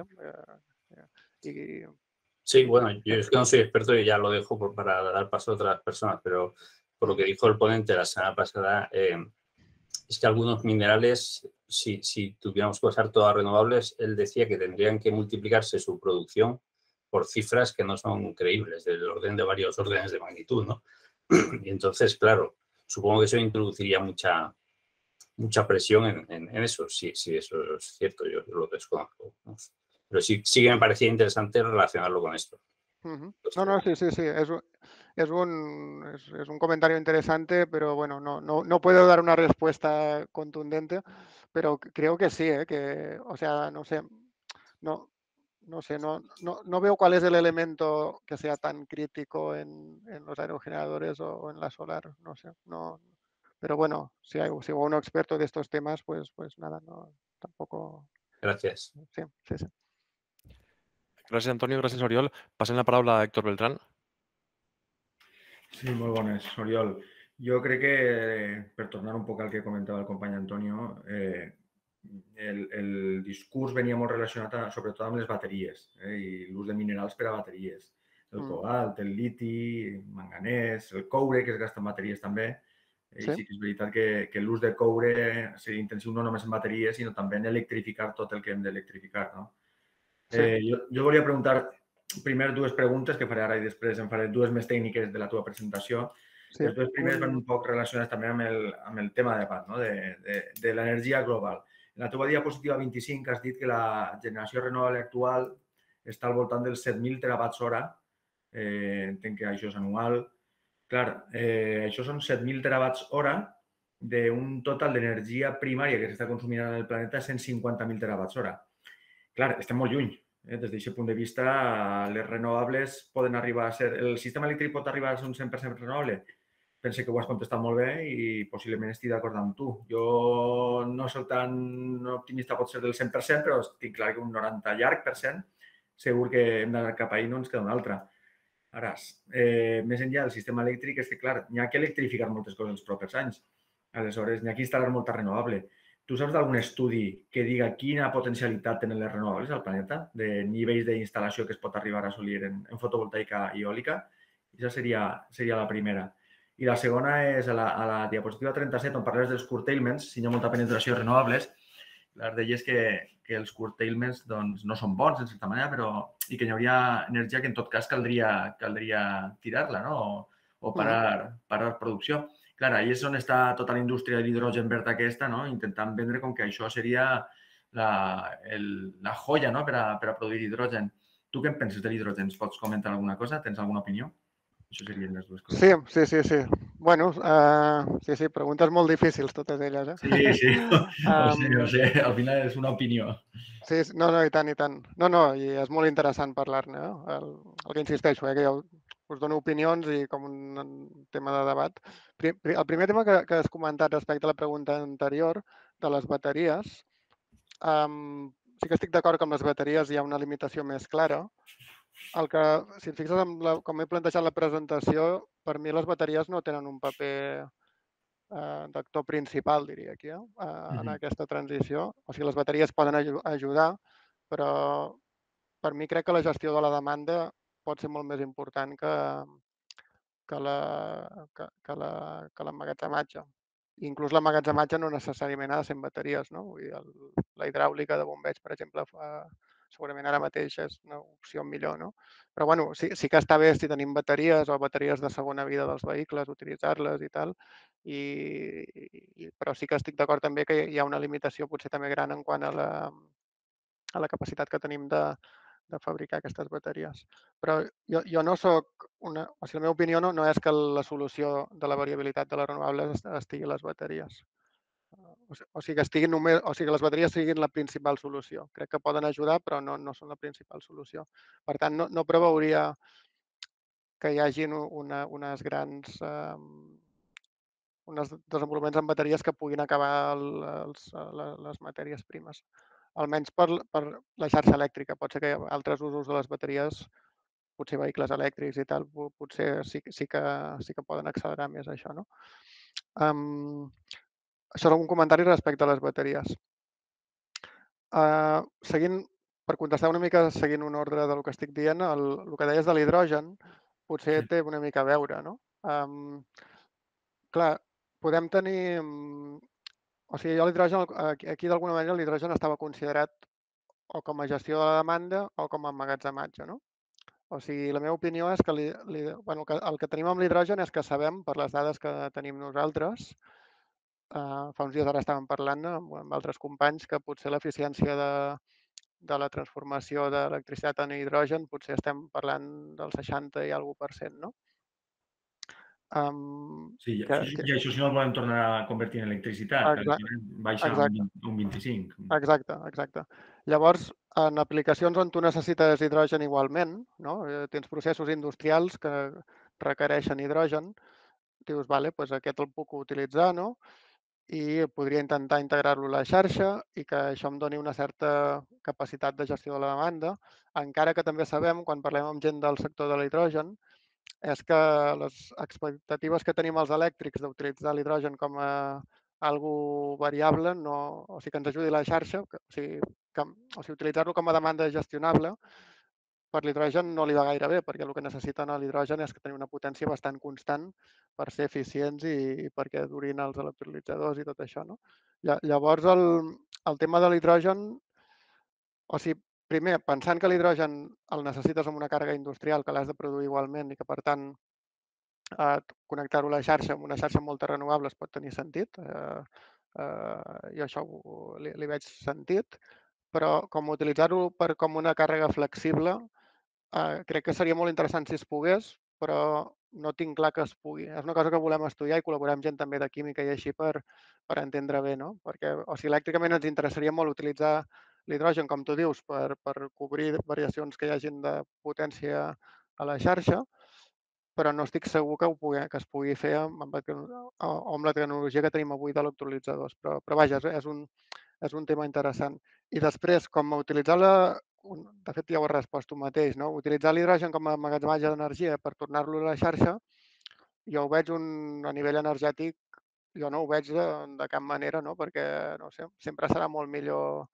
Sí, bueno, yo es que no soy experto y ya lo dejo para dar paso a otras personas, pero por lo que dijo el ponente la semana pasada, es que algunos minerales, si tuviéramos que usar todas renovables, él decía que tendrían que multiplicarse su producción por cifras que no son creíbles, del orden de varios órdenes de magnitud, ¿no? Y entonces, claro, supongo que eso introduciría mucha presión en eso, sí, eso es cierto, yo lo desconozco, ¿no? Pero sí que me parecía interesante relacionarlo con esto. No, sí. Es un comentario interesante, pero bueno, no puedo dar una respuesta contundente, pero creo que sí, que, o sea, no sé, no veo cuál es el elemento que sea tan crítico en los aerogeneradores o en la solar, no sé, pero bueno, si hubo un experto de estos temas, pues nada, tampoco. Gracias. Sí. Gràcies, Antonio. Gràcies, Oriol. Passem la paraula a Héctor Beltrán. Sí, molt bones, Oriol. Jo crec que, per tornar un poc al que comentava el company Antonio, el discurs venia molt relacionat sobretot amb les bateries i l'ús de minerals per a bateries. El cobalt, el liti, manganès, el coure, que es gasta en bateries també. I sí que és veritat que l'ús de coure seria intensiu no només en bateries, sinó també en electrificar tot el que hem d'electrificar, no? Jo volia preguntar primer dues preguntes que faré ara i després en faré dues més tècniques de la teva presentació. Les dues primeres van un poc relacionades també amb el tema de debat, no? De l'energia global. En la teva diapositiva 25 has dit que la generació renovable actual està al voltant dels 7.000 terawatts hora. Entenc que això és anual. Clar, això són 7.000 terawatts hora d'un total d'energia primària que s'està consumint en el planeta 150.000 terawatts hora. Clar, estem molt lluny. Des d'aquest punt de vista, les renovables poden arribar a ser... El sistema elèctric pot arribar a ser un 100% renovable? Pense que ho has contestat molt bé i possiblement estic d'acord amb tu. Jo no soc tan optimista, pot ser del 100%, però estic clar que un 90 llarg per cent segur que hem d'anar cap ahí, no ens queda una altra. Ara, més enllà del sistema elèctric, és que, clar, n'hi ha que electrificar moltes coses els propers anys. Aleshores, n'hi ha que instal·lar molta renovable. Tu saps d'algun estudi que diga quina potencialitat tenen les renovables al planeta, de nivells d'instal·lació que es pot arribar a assolir en fotovoltaica i eòlica? Això seria la primera. I la segona és a la diapositiva 37, on parles dels curtailments, si hi ha molta penetració de renovables. Deies que els curtailments no són bons, en certa manera, i que hi hauria energia que en tot cas caldria tirar-la, no? O parar producció. Clar, ahí és on està tota la indústria de l'hidrogen verd aquesta, no? Intentant vendre com que això seria la joia, no? Per a produir hidrogen. Tu què en penses de l'hidrogen? Ens pots comentar alguna cosa? Tens alguna opinió? Això serien les dues coses. Sí. Bueno, sí, preguntes molt difícils totes elles, eh? Sí. No sé, al final és una opinió. Sí, no, i tant. I és molt interessant parlar-ne, eh? El que insisteixo, que jo us dono opinions i com un tema de debat. El primer tema que has comentat respecte a la pregunta anterior de les bateries, sí que estic d'acord que amb les bateries hi ha una limitació més clara. Si et fixes com he plantejat la presentació, per mi les bateries no tenen un paper d'actor principal, diria aquí, en aquesta transició. O sigui, les bateries poden ajudar, però per mi crec que la gestió de la demanda pot ser molt més important que l'emmagatzematge. Inclús l'emmagatzematge no necessàriament ha de ser en bateries, no? Vull dir, la hidràulica de bombeig, per exemple, segurament ara mateix és una opció millor, no? Però bueno, sí que està bé si tenim bateries o bateries de segona vida dels vehicles, utilitzar-les i tal, però sí que estic d'acord també que hi ha una limitació potser també gran en quant a la capacitat que tenim de fabricar aquestes bateries. Però jo no soc o sigui, la meva opinió no és que la solució de la variabilitat de les renovables estigui a les bateries. O sigui, que les bateries siguin la principal solució. Crec que poden ajudar, però no són la principal solució. Per tant, no preveuria que hi hagin uns desenvolupaments en bateries que puguin acabar les matèries primes. Almenys per la xarxa elèctrica. Pot ser que altres usos de les bateries, potser vehicles elèctrics i tal, potser sí que poden accelerar més això, no? Això és un comentari respecte a les bateries. Per contestar una mica, seguint un ordre del que estic dient, el que deies de l'hidrogen potser té una mica a veure, no? Clar, podem tenir... O sigui, jo l'hidrogen, aquí d'alguna manera l'hidrogen estava considerat o com a gestió de la demanda o com a emmagatzematge, no? O sigui, la meva opinió és que, bueno, el que tenim amb l'hidrogen és que sabem, per les dades que tenim nosaltres, fa uns dies ara estàvem parlant amb altres companys, que potser l'eficiència de la transformació d'electricitat en hidrogen potser estem parlant del 60 i alguna %, no? Sí, i això si no el volem tornar a convertir en electricitat, que baixa un 25. Exacte. Llavors, en aplicacions on tu necessites hidrogen igualment, no? Tens processos industrials que requereixen hidrogen, dius, vale, doncs aquest el puc utilitzar, no? I podria intentar integrar-lo a la xarxa i que això em doni una certa capacitat de gestió de la demanda, encara que també sabem, quan parlem amb gent del sector de l'hidrogen, és que les expectatives que tenim els elèctrics d'utilitzar l'hidrogen com a algo variable, no, o sigui, que ens ajudi la xarxa, o sigui, utilitzar-lo com a demanda gestionable, per l'hidrogen no li va gaire bé, perquè el que necessiten l'hidrogen és que tenir una potència bastant constant per ser eficients i perquè durin els electrolitzadors i tot això, no? Llavors, el tema de l'hidrogen, o sigui, primer, pensant que l'hidrogen el necessites amb una càrrega industrial que l'has de produir igualment i que, per tant, connectar-ho a la xarxa, amb una xarxa amb moltes renovables pot tenir sentit. Jo això li veig sentit, però com utilitzar-ho com una càrrega flexible, crec que seria molt interessant si es pogués, però no tinc clar que es pugui. És una cosa que volem estudiar i col·laborar amb gent també de química i així per entendre bé, no? Perquè, o sigui, elèctricament ens interessaria molt utilitzar l'hidrogen, com tu dius, per cobrir variacions que hi hagin de potència a la xarxa, però no estic segur que es pugui fer amb la tecnologia que tenim avui d'electrolitzadors. Però vaja, és un tema interessant. I després, com a utilitzar de fet ja ho has respost tu mateix, no? Utilitzar l'hidrogen com a emmagatzematge d'energia per tornar-lo a la xarxa, jo ho veig a nivell energètic, jo no ho veig de cap manera, no? Perquè, no sé, sempre serà molt millor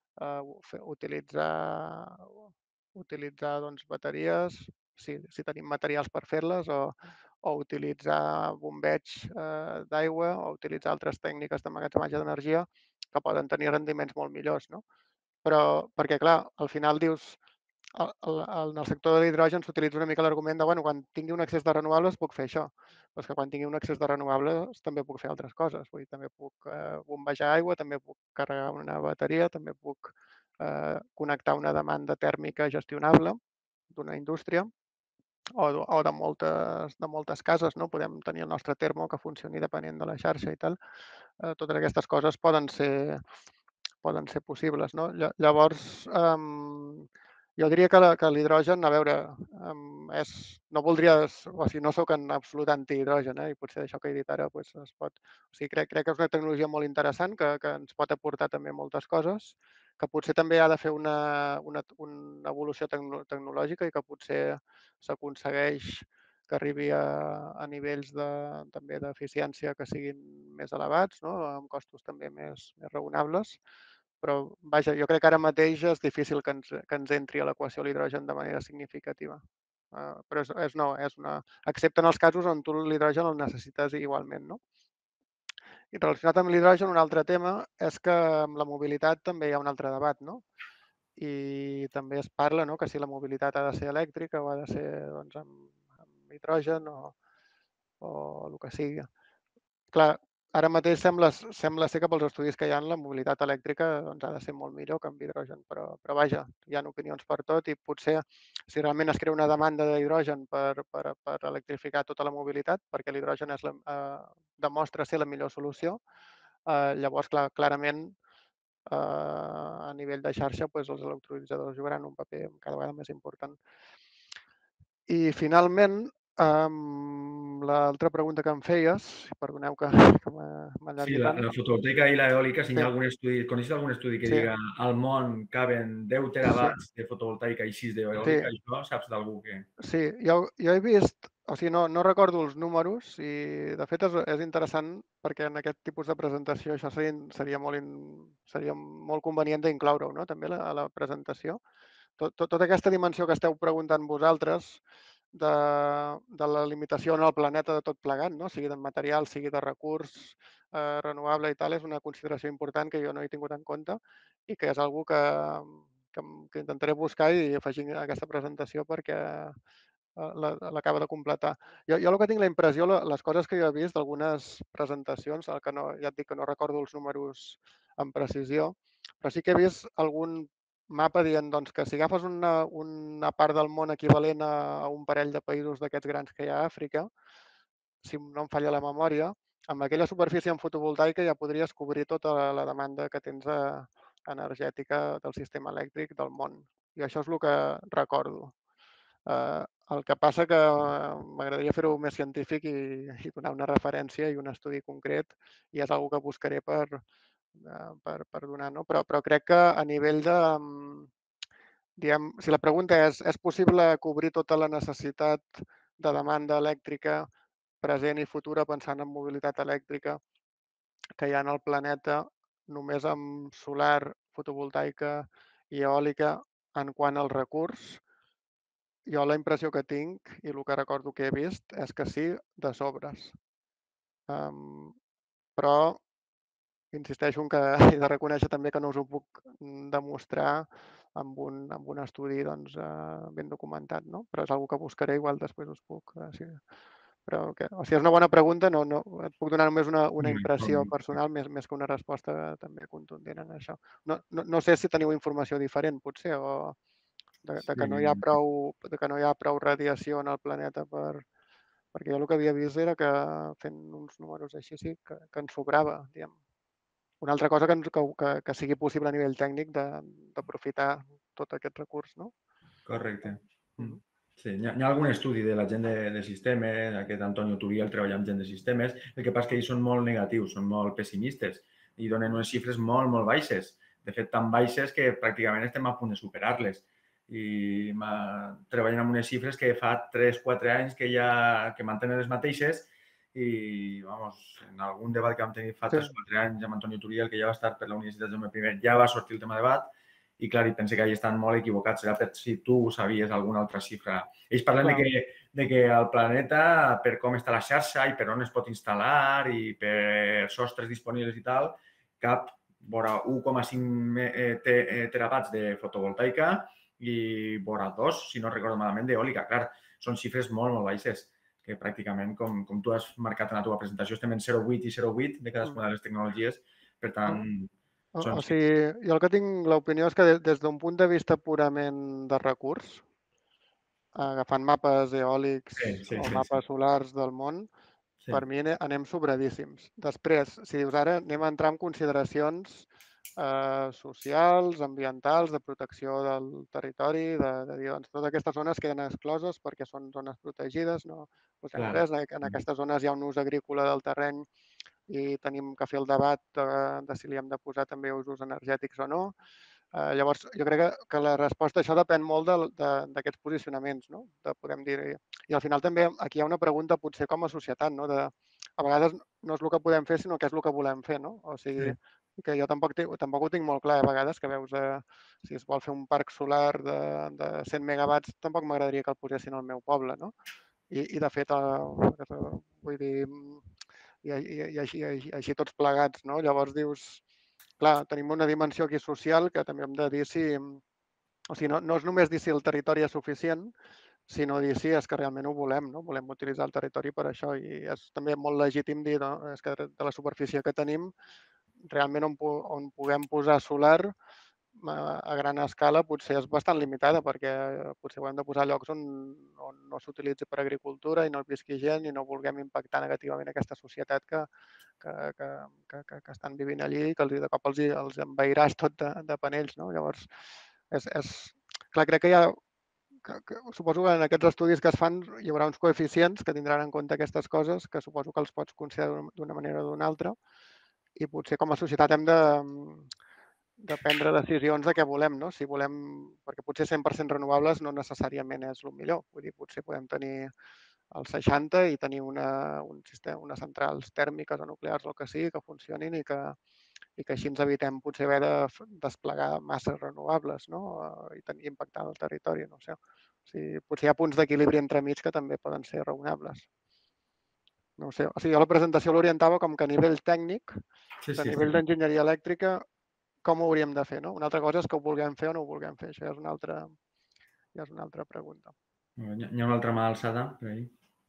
utilitzar doncs, bateries, si tenim materials per fer-les, o utilitzar bombeig d'aigua, o utilitzar altres tècniques d'emmagatzematge d'energia que poden tenir rendiments molt millors, no? Però, perquè clar, al final dius, en el sector de l'hidrogen s'utilitza una mica l'argument de, bueno, quan tingui un excés de renovables puc fer això. Però és que quan tingui un excés de renovables també puc fer altres coses. Vull dir, també puc bombejar aigua, també puc carregar una bateria, també puc connectar una demanda tèrmica gestionable d'una indústria o de moltes cases, no? Podem tenir el nostre termo que funcioni depenent de la xarxa i tal. Totes aquestes coses poden ser possibles, no? Llavors, jo diria que l'hidrogen, a veure, no voldria, o sigui, no sóc en absolut antihidrogen, i potser això que he dit ara es pot... O sigui, crec que és una tecnologia molt interessant que ens pot aportar també moltes coses, que potser també ha de fer una evolució tecnològica i que potser s'aconsegueix que arribi a nivells també d'eficiència que siguin més elevats, no? Amb costos també més raonables. Però, vaja, jo crec que ara mateix és difícil que ens entri a l'equació l'hidrogen de manera significativa. Però excepte en els casos on tu l'hidrogen el necessites igualment, no? I relacionat amb l'hidrogen, un altre tema és que amb la mobilitat també hi ha un altre debat, no? I també es parla, no?, que si la mobilitat ha de ser elèctrica o ha de ser doncs, amb hidrogen o el que sigui. Clar, ara mateix sembla ser que pels estudis que hi ha, la mobilitat elèctrica doncs, ha de ser molt millor que amb hidrogen, però vaja, hi ha opinions per tot i potser si realment es crea una demanda d'hidrogen per electrificar tota la mobilitat, perquè l'hidrogen demostra ser la millor solució, llavors, clarament, a nivell de xarxa, doncs, els electrolitzadors jugaran un paper cada vegada més important. I finalment, l'altra pregunta que em feies, perdoneu que m'allargui Sí, tant. la fotovoltaica i l'eòlica, si hi ha algun estudi, coneixes algun estudi que diga al món caben 10 teravats de fotovoltaica i 6 d'eòlica? Això saps d'algú que... Sí, jo he vist, o sigui, no recordo els números i de fet és interessant perquè en aquest tipus de presentació això seria molt convenient d'incloure-ho, no?, també a la presentació. Tota aquesta dimensió que esteu preguntant vosaltres de la limitació en el planeta de tot plegat, no?, sigui de material, sigui de recurs renovable i tal, és una consideració important que jo no he tingut en compte i que és algo que intentaré buscar i afegir a aquesta presentació perquè l'acaba de completar. Jo el que tinc la impressió, les coses que jo he vist d'algunes presentacions, el que no, ja et dic que no recordo els números amb precisió, però sí que he vist algun mapa dient doncs, que si agafes una part del món equivalent a un parell de països d'aquests grans que hi ha a Àfrica, si no em falla la memòria, amb aquella superfície en fotovoltaica ja podries cobrir tota la demanda que tens energètica del sistema elèctric del món. I això és el que recordo. El que passa que m'agradaria fer-ho més científic i donar una referència i un estudi concret, i és una que buscaré per donar, no? Però crec que a nivell de, diguem, si la pregunta és possible cobrir tota la necessitat de demanda elèctrica present i futura pensant en mobilitat elèctrica que hi ha en el planeta només amb solar, fotovoltaica i eòlica en quant al recurs, jo la impressió que tinc i el que recordo que he vist és que sí, de sobres. Però insisteixo en que he de reconèixer també que no us ho puc demostrar amb un estudi doncs, ben documentat, no? Però és una que buscaré, igual després us puc... Sí. Però o sigui, és una bona pregunta, no et puc donar només una impressió personal més que una resposta també contundent en això. No sé si teniu informació diferent, potser, o de que no hi ha prou radiació en el planeta perquè jo el que havia vist era que fent uns números així sí que ens sobrava, diguem. Una altra cosa que sigui possible a nivell tècnic d'aprofitar tot aquest recurs, no? Correcte. Sí, hi ha algun estudi de la gent de sistemes, aquest Antonio Turiel treballa amb gent de sistemes, el que passa és que ells són molt negatius, són molt pessimistes i donen unes xifres molt, molt baixes. De fet, tan baixes que pràcticament estem a punt de superar-les. I treballen amb unes xifres que fa 3-4 anys que mantenen les mateixes i, vamos, en algun debat que vam tenir fa 3-4 anys amb Antonio Turiel, que ja va estar per la Universitat Jaume I, ja va sortir el tema de debat i, clar, i pense que allà estan molt equivocats. Serà per si tu sabies alguna altra xifra. Ells parlen de que el planeta, per com està la xarxa i per on es pot instal·lar i per sostres disponibles i tal, cap vora 1,5 terawatts de fotovoltaica i vora 2, si no recordo malament, d'eòlica. Clar, són xifres molt, molt baixes, que pràcticament, com tu has marcat en la teva presentació, estem en 0,8 i 0,8 de cadascuna de les tecnologies. Per tant, o sigui, jo el que tinc l'opinió és que des d'un punt de vista purament de recurs, agafant mapes eòlics o mapes solars del món, per mi anem sobradíssims. Després, si dius ara, anem a entrar en consideracions socials, ambientals, de protecció del territori, de dir, doncs, totes aquestes zones queden excloses perquè són zones protegides, no posem res. En aquestes zones hi ha un ús agrícola del terreny i tenim que fer el debat de si li hem de posar també usos energètics o no. Llavors, jo crec que la resposta a això depèn molt d'aquests posicionaments, no? Podem dir. I al final també aquí hi ha una pregunta potser com a societat, no? A vegades no és el que podem fer, sinó què és el que volem fer, no? O sigui, que jo tampoc ho tinc molt clar a vegades, que veus si es vol fer un parc solar de 100 megawatts, tampoc m'agradaria que el posessin al meu poble, no? I de fet, vull dir, i així tots plegats, no? Llavors dius, clar, tenim una dimensió aquí social que també hem de dir si... O sigui, no és només dir si el territori és suficient, sinó dir si és que realment ho volem, no? Volem utilitzar el territori per això i és també molt legítim dir, no? És que de la superfície que tenim, realment on puguem posar solar a gran escala potser és bastant limitada perquè potser ho hem de posar a llocs on no s'utilitzi per agricultura i no hi visqui gent i no vulguem impactar negativament aquesta societat que estan vivint allí i que de cop els envairàs tot de panells, no? Llavors, clar, crec que hi ha suposo que en aquests estudis que es fan hi haurà uns coeficients que tindran en compte aquestes coses que suposo que els pots considerar d'una manera o d'una altra i potser com a societat hem de prendre decisions de què volem, no? Si volem, perquè potser 100% renovables no necessàriament és el millor. Vull dir, potser podem tenir el 60 i tenir unes centrals tèrmiques o nuclears o el que sigui que funcionin i que així ens evitem potser haver de desplegar masses renovables, no? I impactar el territori, no sé. O sigui, potser hi ha punts d'equilibri entremig que també poden ser raonables. No sé, o sigui, jo la presentació l'orientava com que a nivell tècnic, a nivell d'enginyeria elèctrica, com ho hauríem de fer, no? Una altra cosa és que ho vulguem fer o no ho vulguem fer. Això ja és una altra pregunta. Hi ha una altra mà alçada per ahí.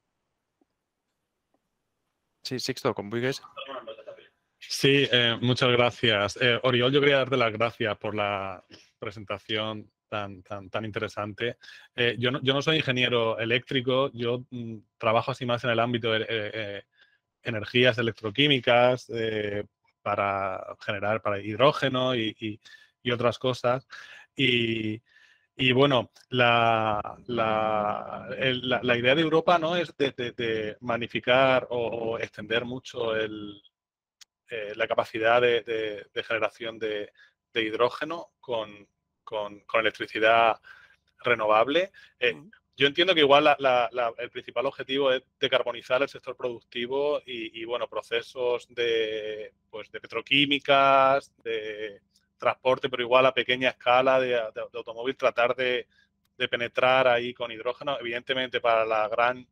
Sí, Sixto, com vulguis. Sí, muchas gracias. Oriol, yo quería darte las gracias por la presentación tan interesante. Yo no soy ingeniero eléctrico, yo trabajo así más en el ámbito de energías electroquímicas para generar para hidrógeno y otras cosas. Y bueno, la idea de Europa, ¿no?, es de magnificar o extender mucho la capacidad de generación de hidrógeno con electricidad renovable. Yo entiendo que igual el principal objetivo es decarbonizar el sector productivo y bueno, procesos de petroquímicas, de transporte, pero igual a pequeña escala de automóvil, tratar de penetrar ahí con hidrógeno. Evidentemente, para la gran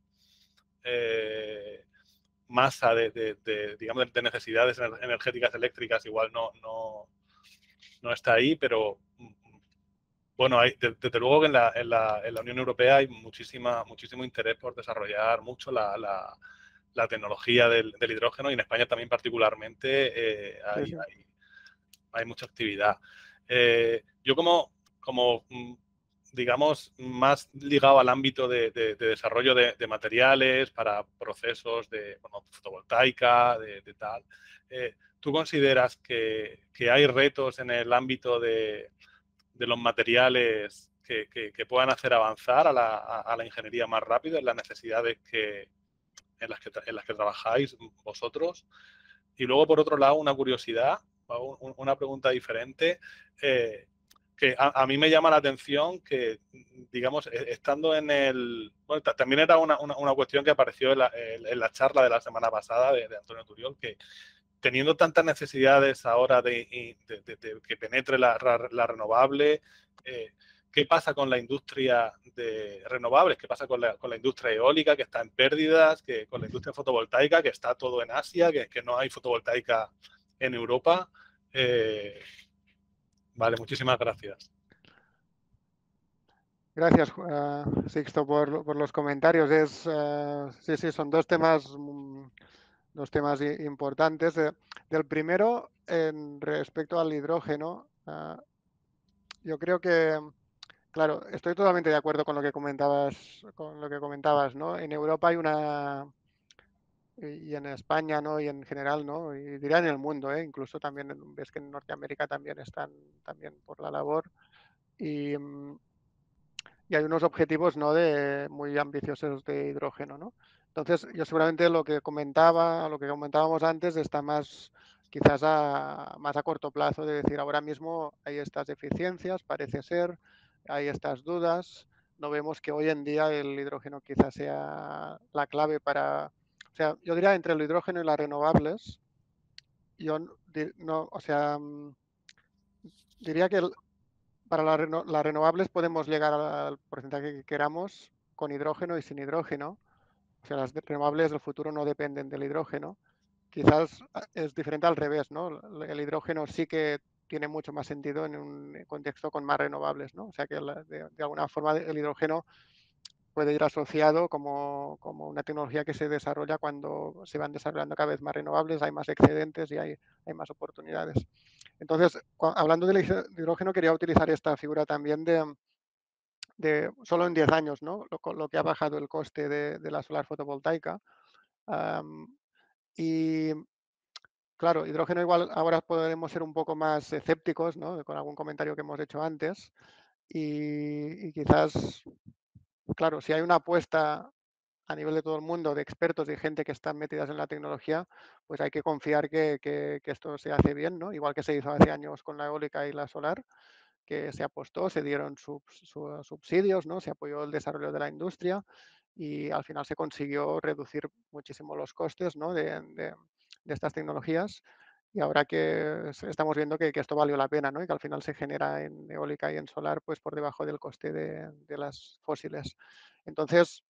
masa digamos, de necesidades energéticas eléctricas igual no está ahí, pero bueno, desde luego que en la Unión Europea hay muchísimo interés por desarrollar mucho la tecnología del hidrógeno, y en España también particularmente hay mucha actividad. Yo como digamos, más ligado al ámbito de desarrollo de materiales para procesos de fotovoltaica, de tal. ¿Tú consideras que hay retos en el ámbito de los materiales que puedan hacer avanzar a la ingeniería más rápido en las necesidades en las que trabajáis vosotros? Y luego, por otro lado, una curiosidad, una pregunta diferente, que a mí me llama la atención que, digamos, estando en el... Bueno, también era una cuestión que apareció en la charla de la semana pasada de Antonio Turiol, que teniendo tantas necesidades ahora de que penetre la renovable, ¿qué pasa con la industria de renovables? ¿Qué pasa con la industria eólica, que está en pérdidas? Con la industria fotovoltaica, que está todo en Asia, que no hay fotovoltaica en Europa. Vale, muchísimas gracias. Gracias, Sixto, por los comentarios. Sí, son dos temas importantes. Del primero, respecto al hidrógeno, yo creo que, claro, estoy totalmente de acuerdo con lo que comentabas, ¿no? En Europa hay y en España, ¿no?, y en general, ¿no?, y diría en el mundo, incluso también ves que en Norteamérica también están por la labor, y hay unos objetivos, ¿no?, muy ambiciosos de hidrógeno, ¿no? Entonces, yo seguramente lo que comentábamos antes está quizás más a corto plazo, de decir, ahora mismo hay estas deficiencias, parece ser, hay estas dudas, no vemos que hoy en día el hidrógeno quizás sea la clave para... O sea, yo diría entre el hidrógeno y las renovables, diría que para las renovables podemos llegar al porcentaje que queramos con hidrógeno y sin hidrógeno. O sea, las renovables del futuro no dependen del hidrógeno. Quizás es diferente al revés, ¿no? El hidrógeno sí que tiene mucho más sentido en un contexto con más renovables, ¿no? O sea que de alguna forma el hidrógeno puede ir asociado como una tecnología que se desarrolla cuando se van desarrollando cada vez más renovables, hay más excedentes y hay más oportunidades. Entonces, hablando del hidrógeno, quería utilizar esta figura también de solo en 10 años, ¿no?, lo que ha bajado el coste de la solar fotovoltaica. Y claro, hidrógeno igual ahora podremos ser un poco más escépticos, ¿no?, con algún comentario que hemos hecho antes. Y quizás, claro, si hay una apuesta a nivel de todo el mundo, de expertos y gente que están metidas en la tecnología, pues hay que confiar que esto se hace bien, ¿no? Igual que se hizo hace años con la eólica y la solar, que se apostó, se dieron subsidios, ¿no? Se apoyó el desarrollo de la industria y al final se consiguió reducir muchísimo los costes, ¿no?, de estas tecnologías. Y ahora que estamos viendo que esto valió la pena, ¿no?, y que al final se genera en eólica y en solar pues por debajo del coste de las fósiles. Entonces,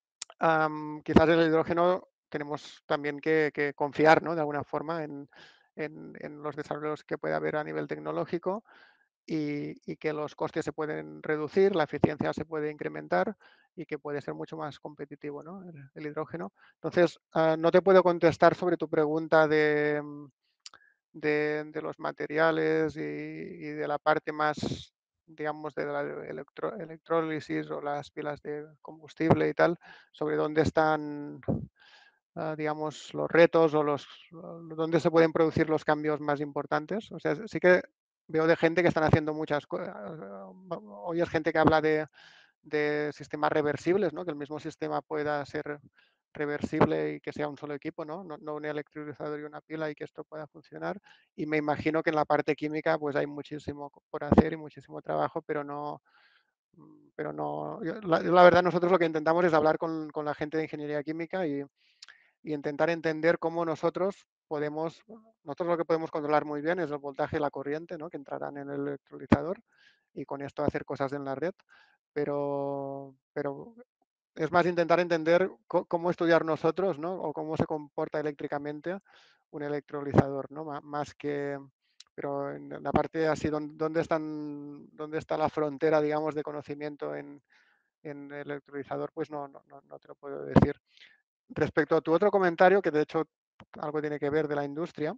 quizás el hidrógeno tenemos también que confiar, ¿no?, de alguna forma en en los desarrollos que puede haber a nivel tecnológico y que los costes se pueden reducir, la eficiencia se puede incrementar y que puede ser mucho más competitivo, ¿no? El hidrógeno. Entonces, no te puedo contestar sobre tu pregunta de los materiales y de la parte más, digamos, de la electrólisis o las pilas de combustible y tal, sobre dónde están, digamos, los retos o dónde se pueden producir los cambios más importantes. O sea, sí que veo de gente que están haciendo muchas cosas. Hoy es gente que habla de sistemas reversibles, ¿no? Que el mismo sistema pueda ser reversible y que sea un solo equipo, ¿no? No un electrolizador y una pila y que esto pueda funcionar. Y me imagino que en la parte química pues hay muchísimo por hacer y muchísimo trabajo, pero no... La verdad, nosotros lo que intentamos es hablar con la gente de ingeniería química y intentar entender cómo nosotros lo que podemos controlar muy bien es el voltaje y la corriente, ¿no? Que entrarán en el electrolizador y con esto hacer cosas en la red, pero es más intentar entender cómo estudiar nosotros, ¿no? O cómo se comporta eléctricamente un electrolizador, ¿no? Más que, pero en la parte así, ¿dónde está la frontera, digamos, de conocimiento en el electrolizador? Pues no te lo puedo decir. Respecto a tu otro comentario, que de hecho algo tiene que ver de la industria,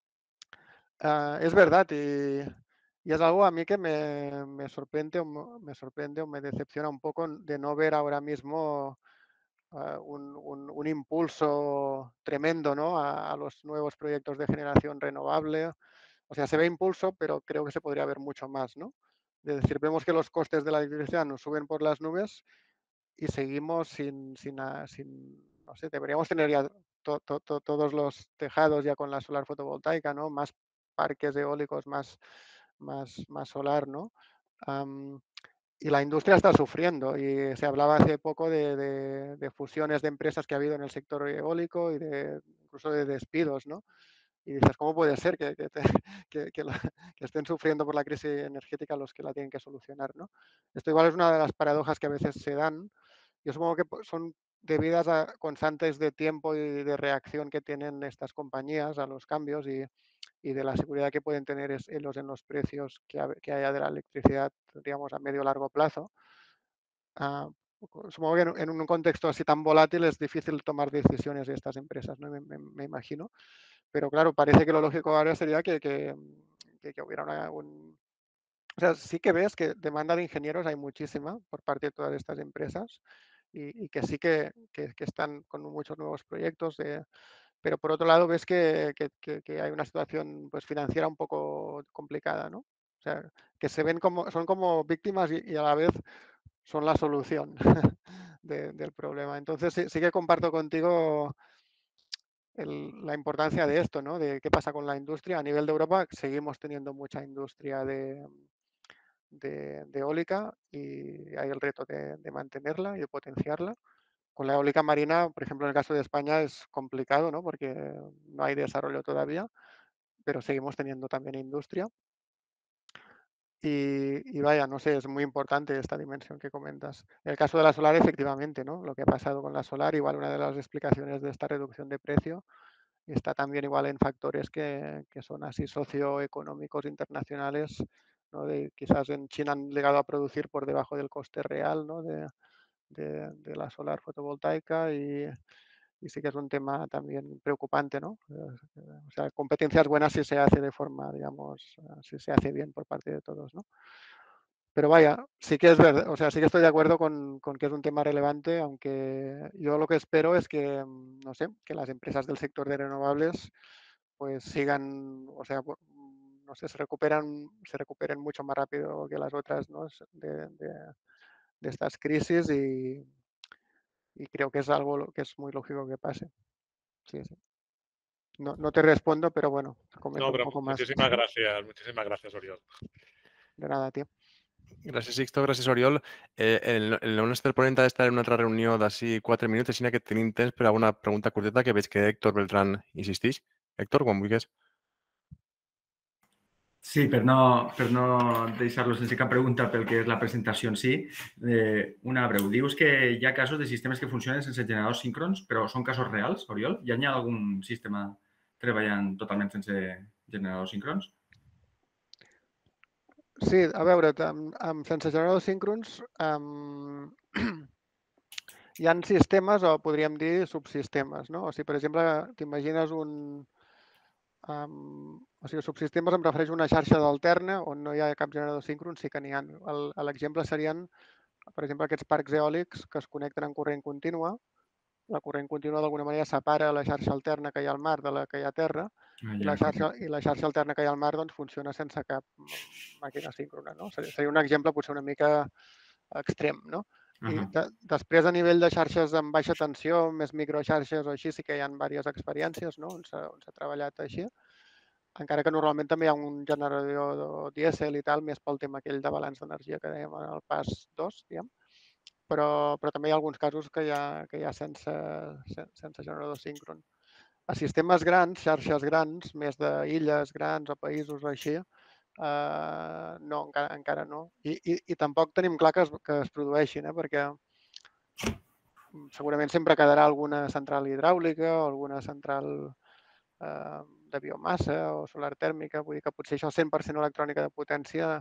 es verdad y es algo a mí que me sorprende o me decepciona un poco de no ver ahora mismo un impulso tremendo, ¿no? a los nuevos proyectos de generación renovable. O sea, se ve impulso, pero creo que se podría ver mucho más, ¿no? Es decir, vemos que los costes de la electricidad nos suben por las nubes y seguimos sin no sé, deberíamos tener ya todos los tejados ya con la solar fotovoltaica, ¿no? Más parques eólicos, más solar, ¿no? Y la industria está sufriendo y se hablaba hace poco de fusiones de empresas que ha habido en el sector eólico y incluso de despidos, ¿no? Y dices, ¿cómo puede ser que estén sufriendo por la crisis energética los que la tienen que solucionar, ¿no? Esto igual es una de las paradojas que a veces se dan. Yo supongo que son debidas a constantes de tiempo y de reacción que tienen estas compañías a los cambios y de la seguridad que pueden tener en los precios que haya de la electricidad, digamos, a medio o largo plazo. Supongo que en un contexto así tan volátil es difícil tomar decisiones de estas empresas, ¿no? Me imagino. Pero claro, parece que lo lógico ahora sería que hubiera o sea, sí que ves que demanda de ingenieros hay muchísima por parte de todas estas empresas y que sí que están con muchos nuevos proyectos, pero por otro lado ves que hay una situación pues, financiera un poco complicada, ¿no? O sea, que son como víctimas y a la vez son la solución del problema. Entonces sí que comparto contigo la importancia de esto, ¿no? De qué pasa con la industria. A nivel de Europa seguimos teniendo mucha industria de eólica y hay el reto de mantenerla y de potenciarla. Con la eólica marina, por ejemplo, en el caso de España es complicado, ¿no? Porque no hay desarrollo todavía, pero seguimos teniendo también industria. Y vaya, no sé, es muy importante esta dimensión que comentas. En el caso de la solar, efectivamente, ¿no? Lo que ha pasado con la solar, igual una de las explicaciones de esta reducción de precio está también igual en factores que son así socioeconómicos internacionales, ¿no? Quizás en China han llegado a producir por debajo del coste real, ¿no? de la solar fotovoltaica y sí que es un tema también preocupante, ¿no? O sea, competencias buenas si se hace de forma, digamos, si se hace bien por parte de todos, ¿no? Pero vaya, sí que es verdad, o sea, sí que estoy de acuerdo con que es un tema relevante, aunque yo lo que espero es que, no sé, que las empresas del sector de renovables pues sigan, o sea, no sé, se recuperen mucho más rápido que las otras, ¿no? De estas crisis y creo que es algo que es muy lógico que pase. Sí, sí. No te respondo, pero bueno, comento No, pero un poco más. muchísimas gracias, Oriol. De nada, tío. Gràcies, Sixto, gràcies, Oriol. El nostre ponent ha d'estar en una altra reunió d'ací 4 minuts, així que tenim temps per a una pregunta curteta que veig que Héctor Beltrán insisteix. Héctor, quan vulguis. Sí, per no deixar-lo sense cap pregunta pel que és la presentació en si, una breu. Dius que hi ha casos de sistemes que funcionen sense generadors síncrons, però són casos reals, Oriol? Ja hi ha algun sistema treballant totalment sense generadors síncrons? Sí, a veure, sense generadors síncrons hi ha sistemes o podríem dir subsistemes, no? O sigui, per exemple, t'imagines o sigui, subsistemes em refereixo a una xarxa d'alterna on no hi ha cap generador síncron, sí que n'hi ha. L'exemple serien, per exemple, aquests parcs eòlics que es connecten en corrent contínua. La corrent contínua d'alguna manera separa la xarxa alterna que hi ha al mar de la que hi ha a terra i la xarxa alterna que hi ha al mar doncs, funciona sense cap màquina síncrona. No? Seria un exemple potser una mica extrem. No? I després, a nivell de xarxes amb baixa tensió, més microxarxes o així, sí que hi ha diverses experiències, no? on s'ha treballat així. Encara que normalment també hi ha un generador dièsel i tal, més pel tema aquell de balanç d'energia que dèiem en el pas 2, diguem. Però també hi ha alguns casos que hi ha sense generador síncron. A sistemes grans, xarxes grans, més d'illes grans o països o així, no, encara no. I tampoc tenim clar que es produeixin, perquè segurament sempre quedarà alguna central hidràulica o alguna central de biomassa o solar tèrmica. Vull dir que potser això 100% electrònica de potència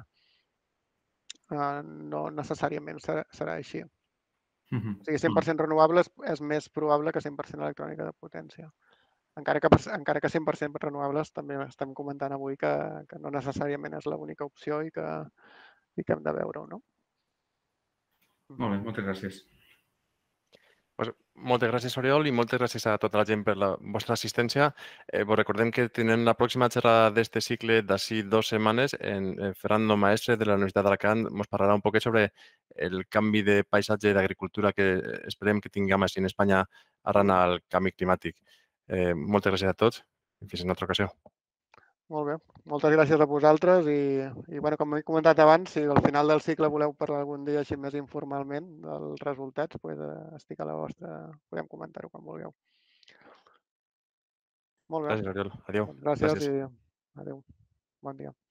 no necessàriament serà així. O sigui, 100% renovables és més probable que 100% electrònica de potència. Encara que 100% renovables també estem comentant avui que no necessàriament és l'única opció i que hem de veure-ho, no? Molt bé, moltes gràcies. Pues, moltes gràcies, Oriol, i moltes gràcies a tota la gent per la vostra assistència. Vos recordem que tenen la pròxima xerrada d'este cicle d'ací 2 setmanes en Fernando Maestre de la Universitat d'Alacant. Ens parlarà un poquet sobre el canvi de paisatge d'agricultura que esperem que tinguem així en Espanya arran al canvi climàtic. Moltes gràcies a tots i fins en una altra ocasió. Molt bé, moltes gràcies a vosaltres i bueno, com he comentat abans, si al final del cicle voleu parlar algun dia així més informalment dels resultats, doncs estic a la vostra, podem comentar-ho quan vulgueu. Molt bé. Gràcies, Oriol. Adéu. Gràcies i adéu. Bon dia.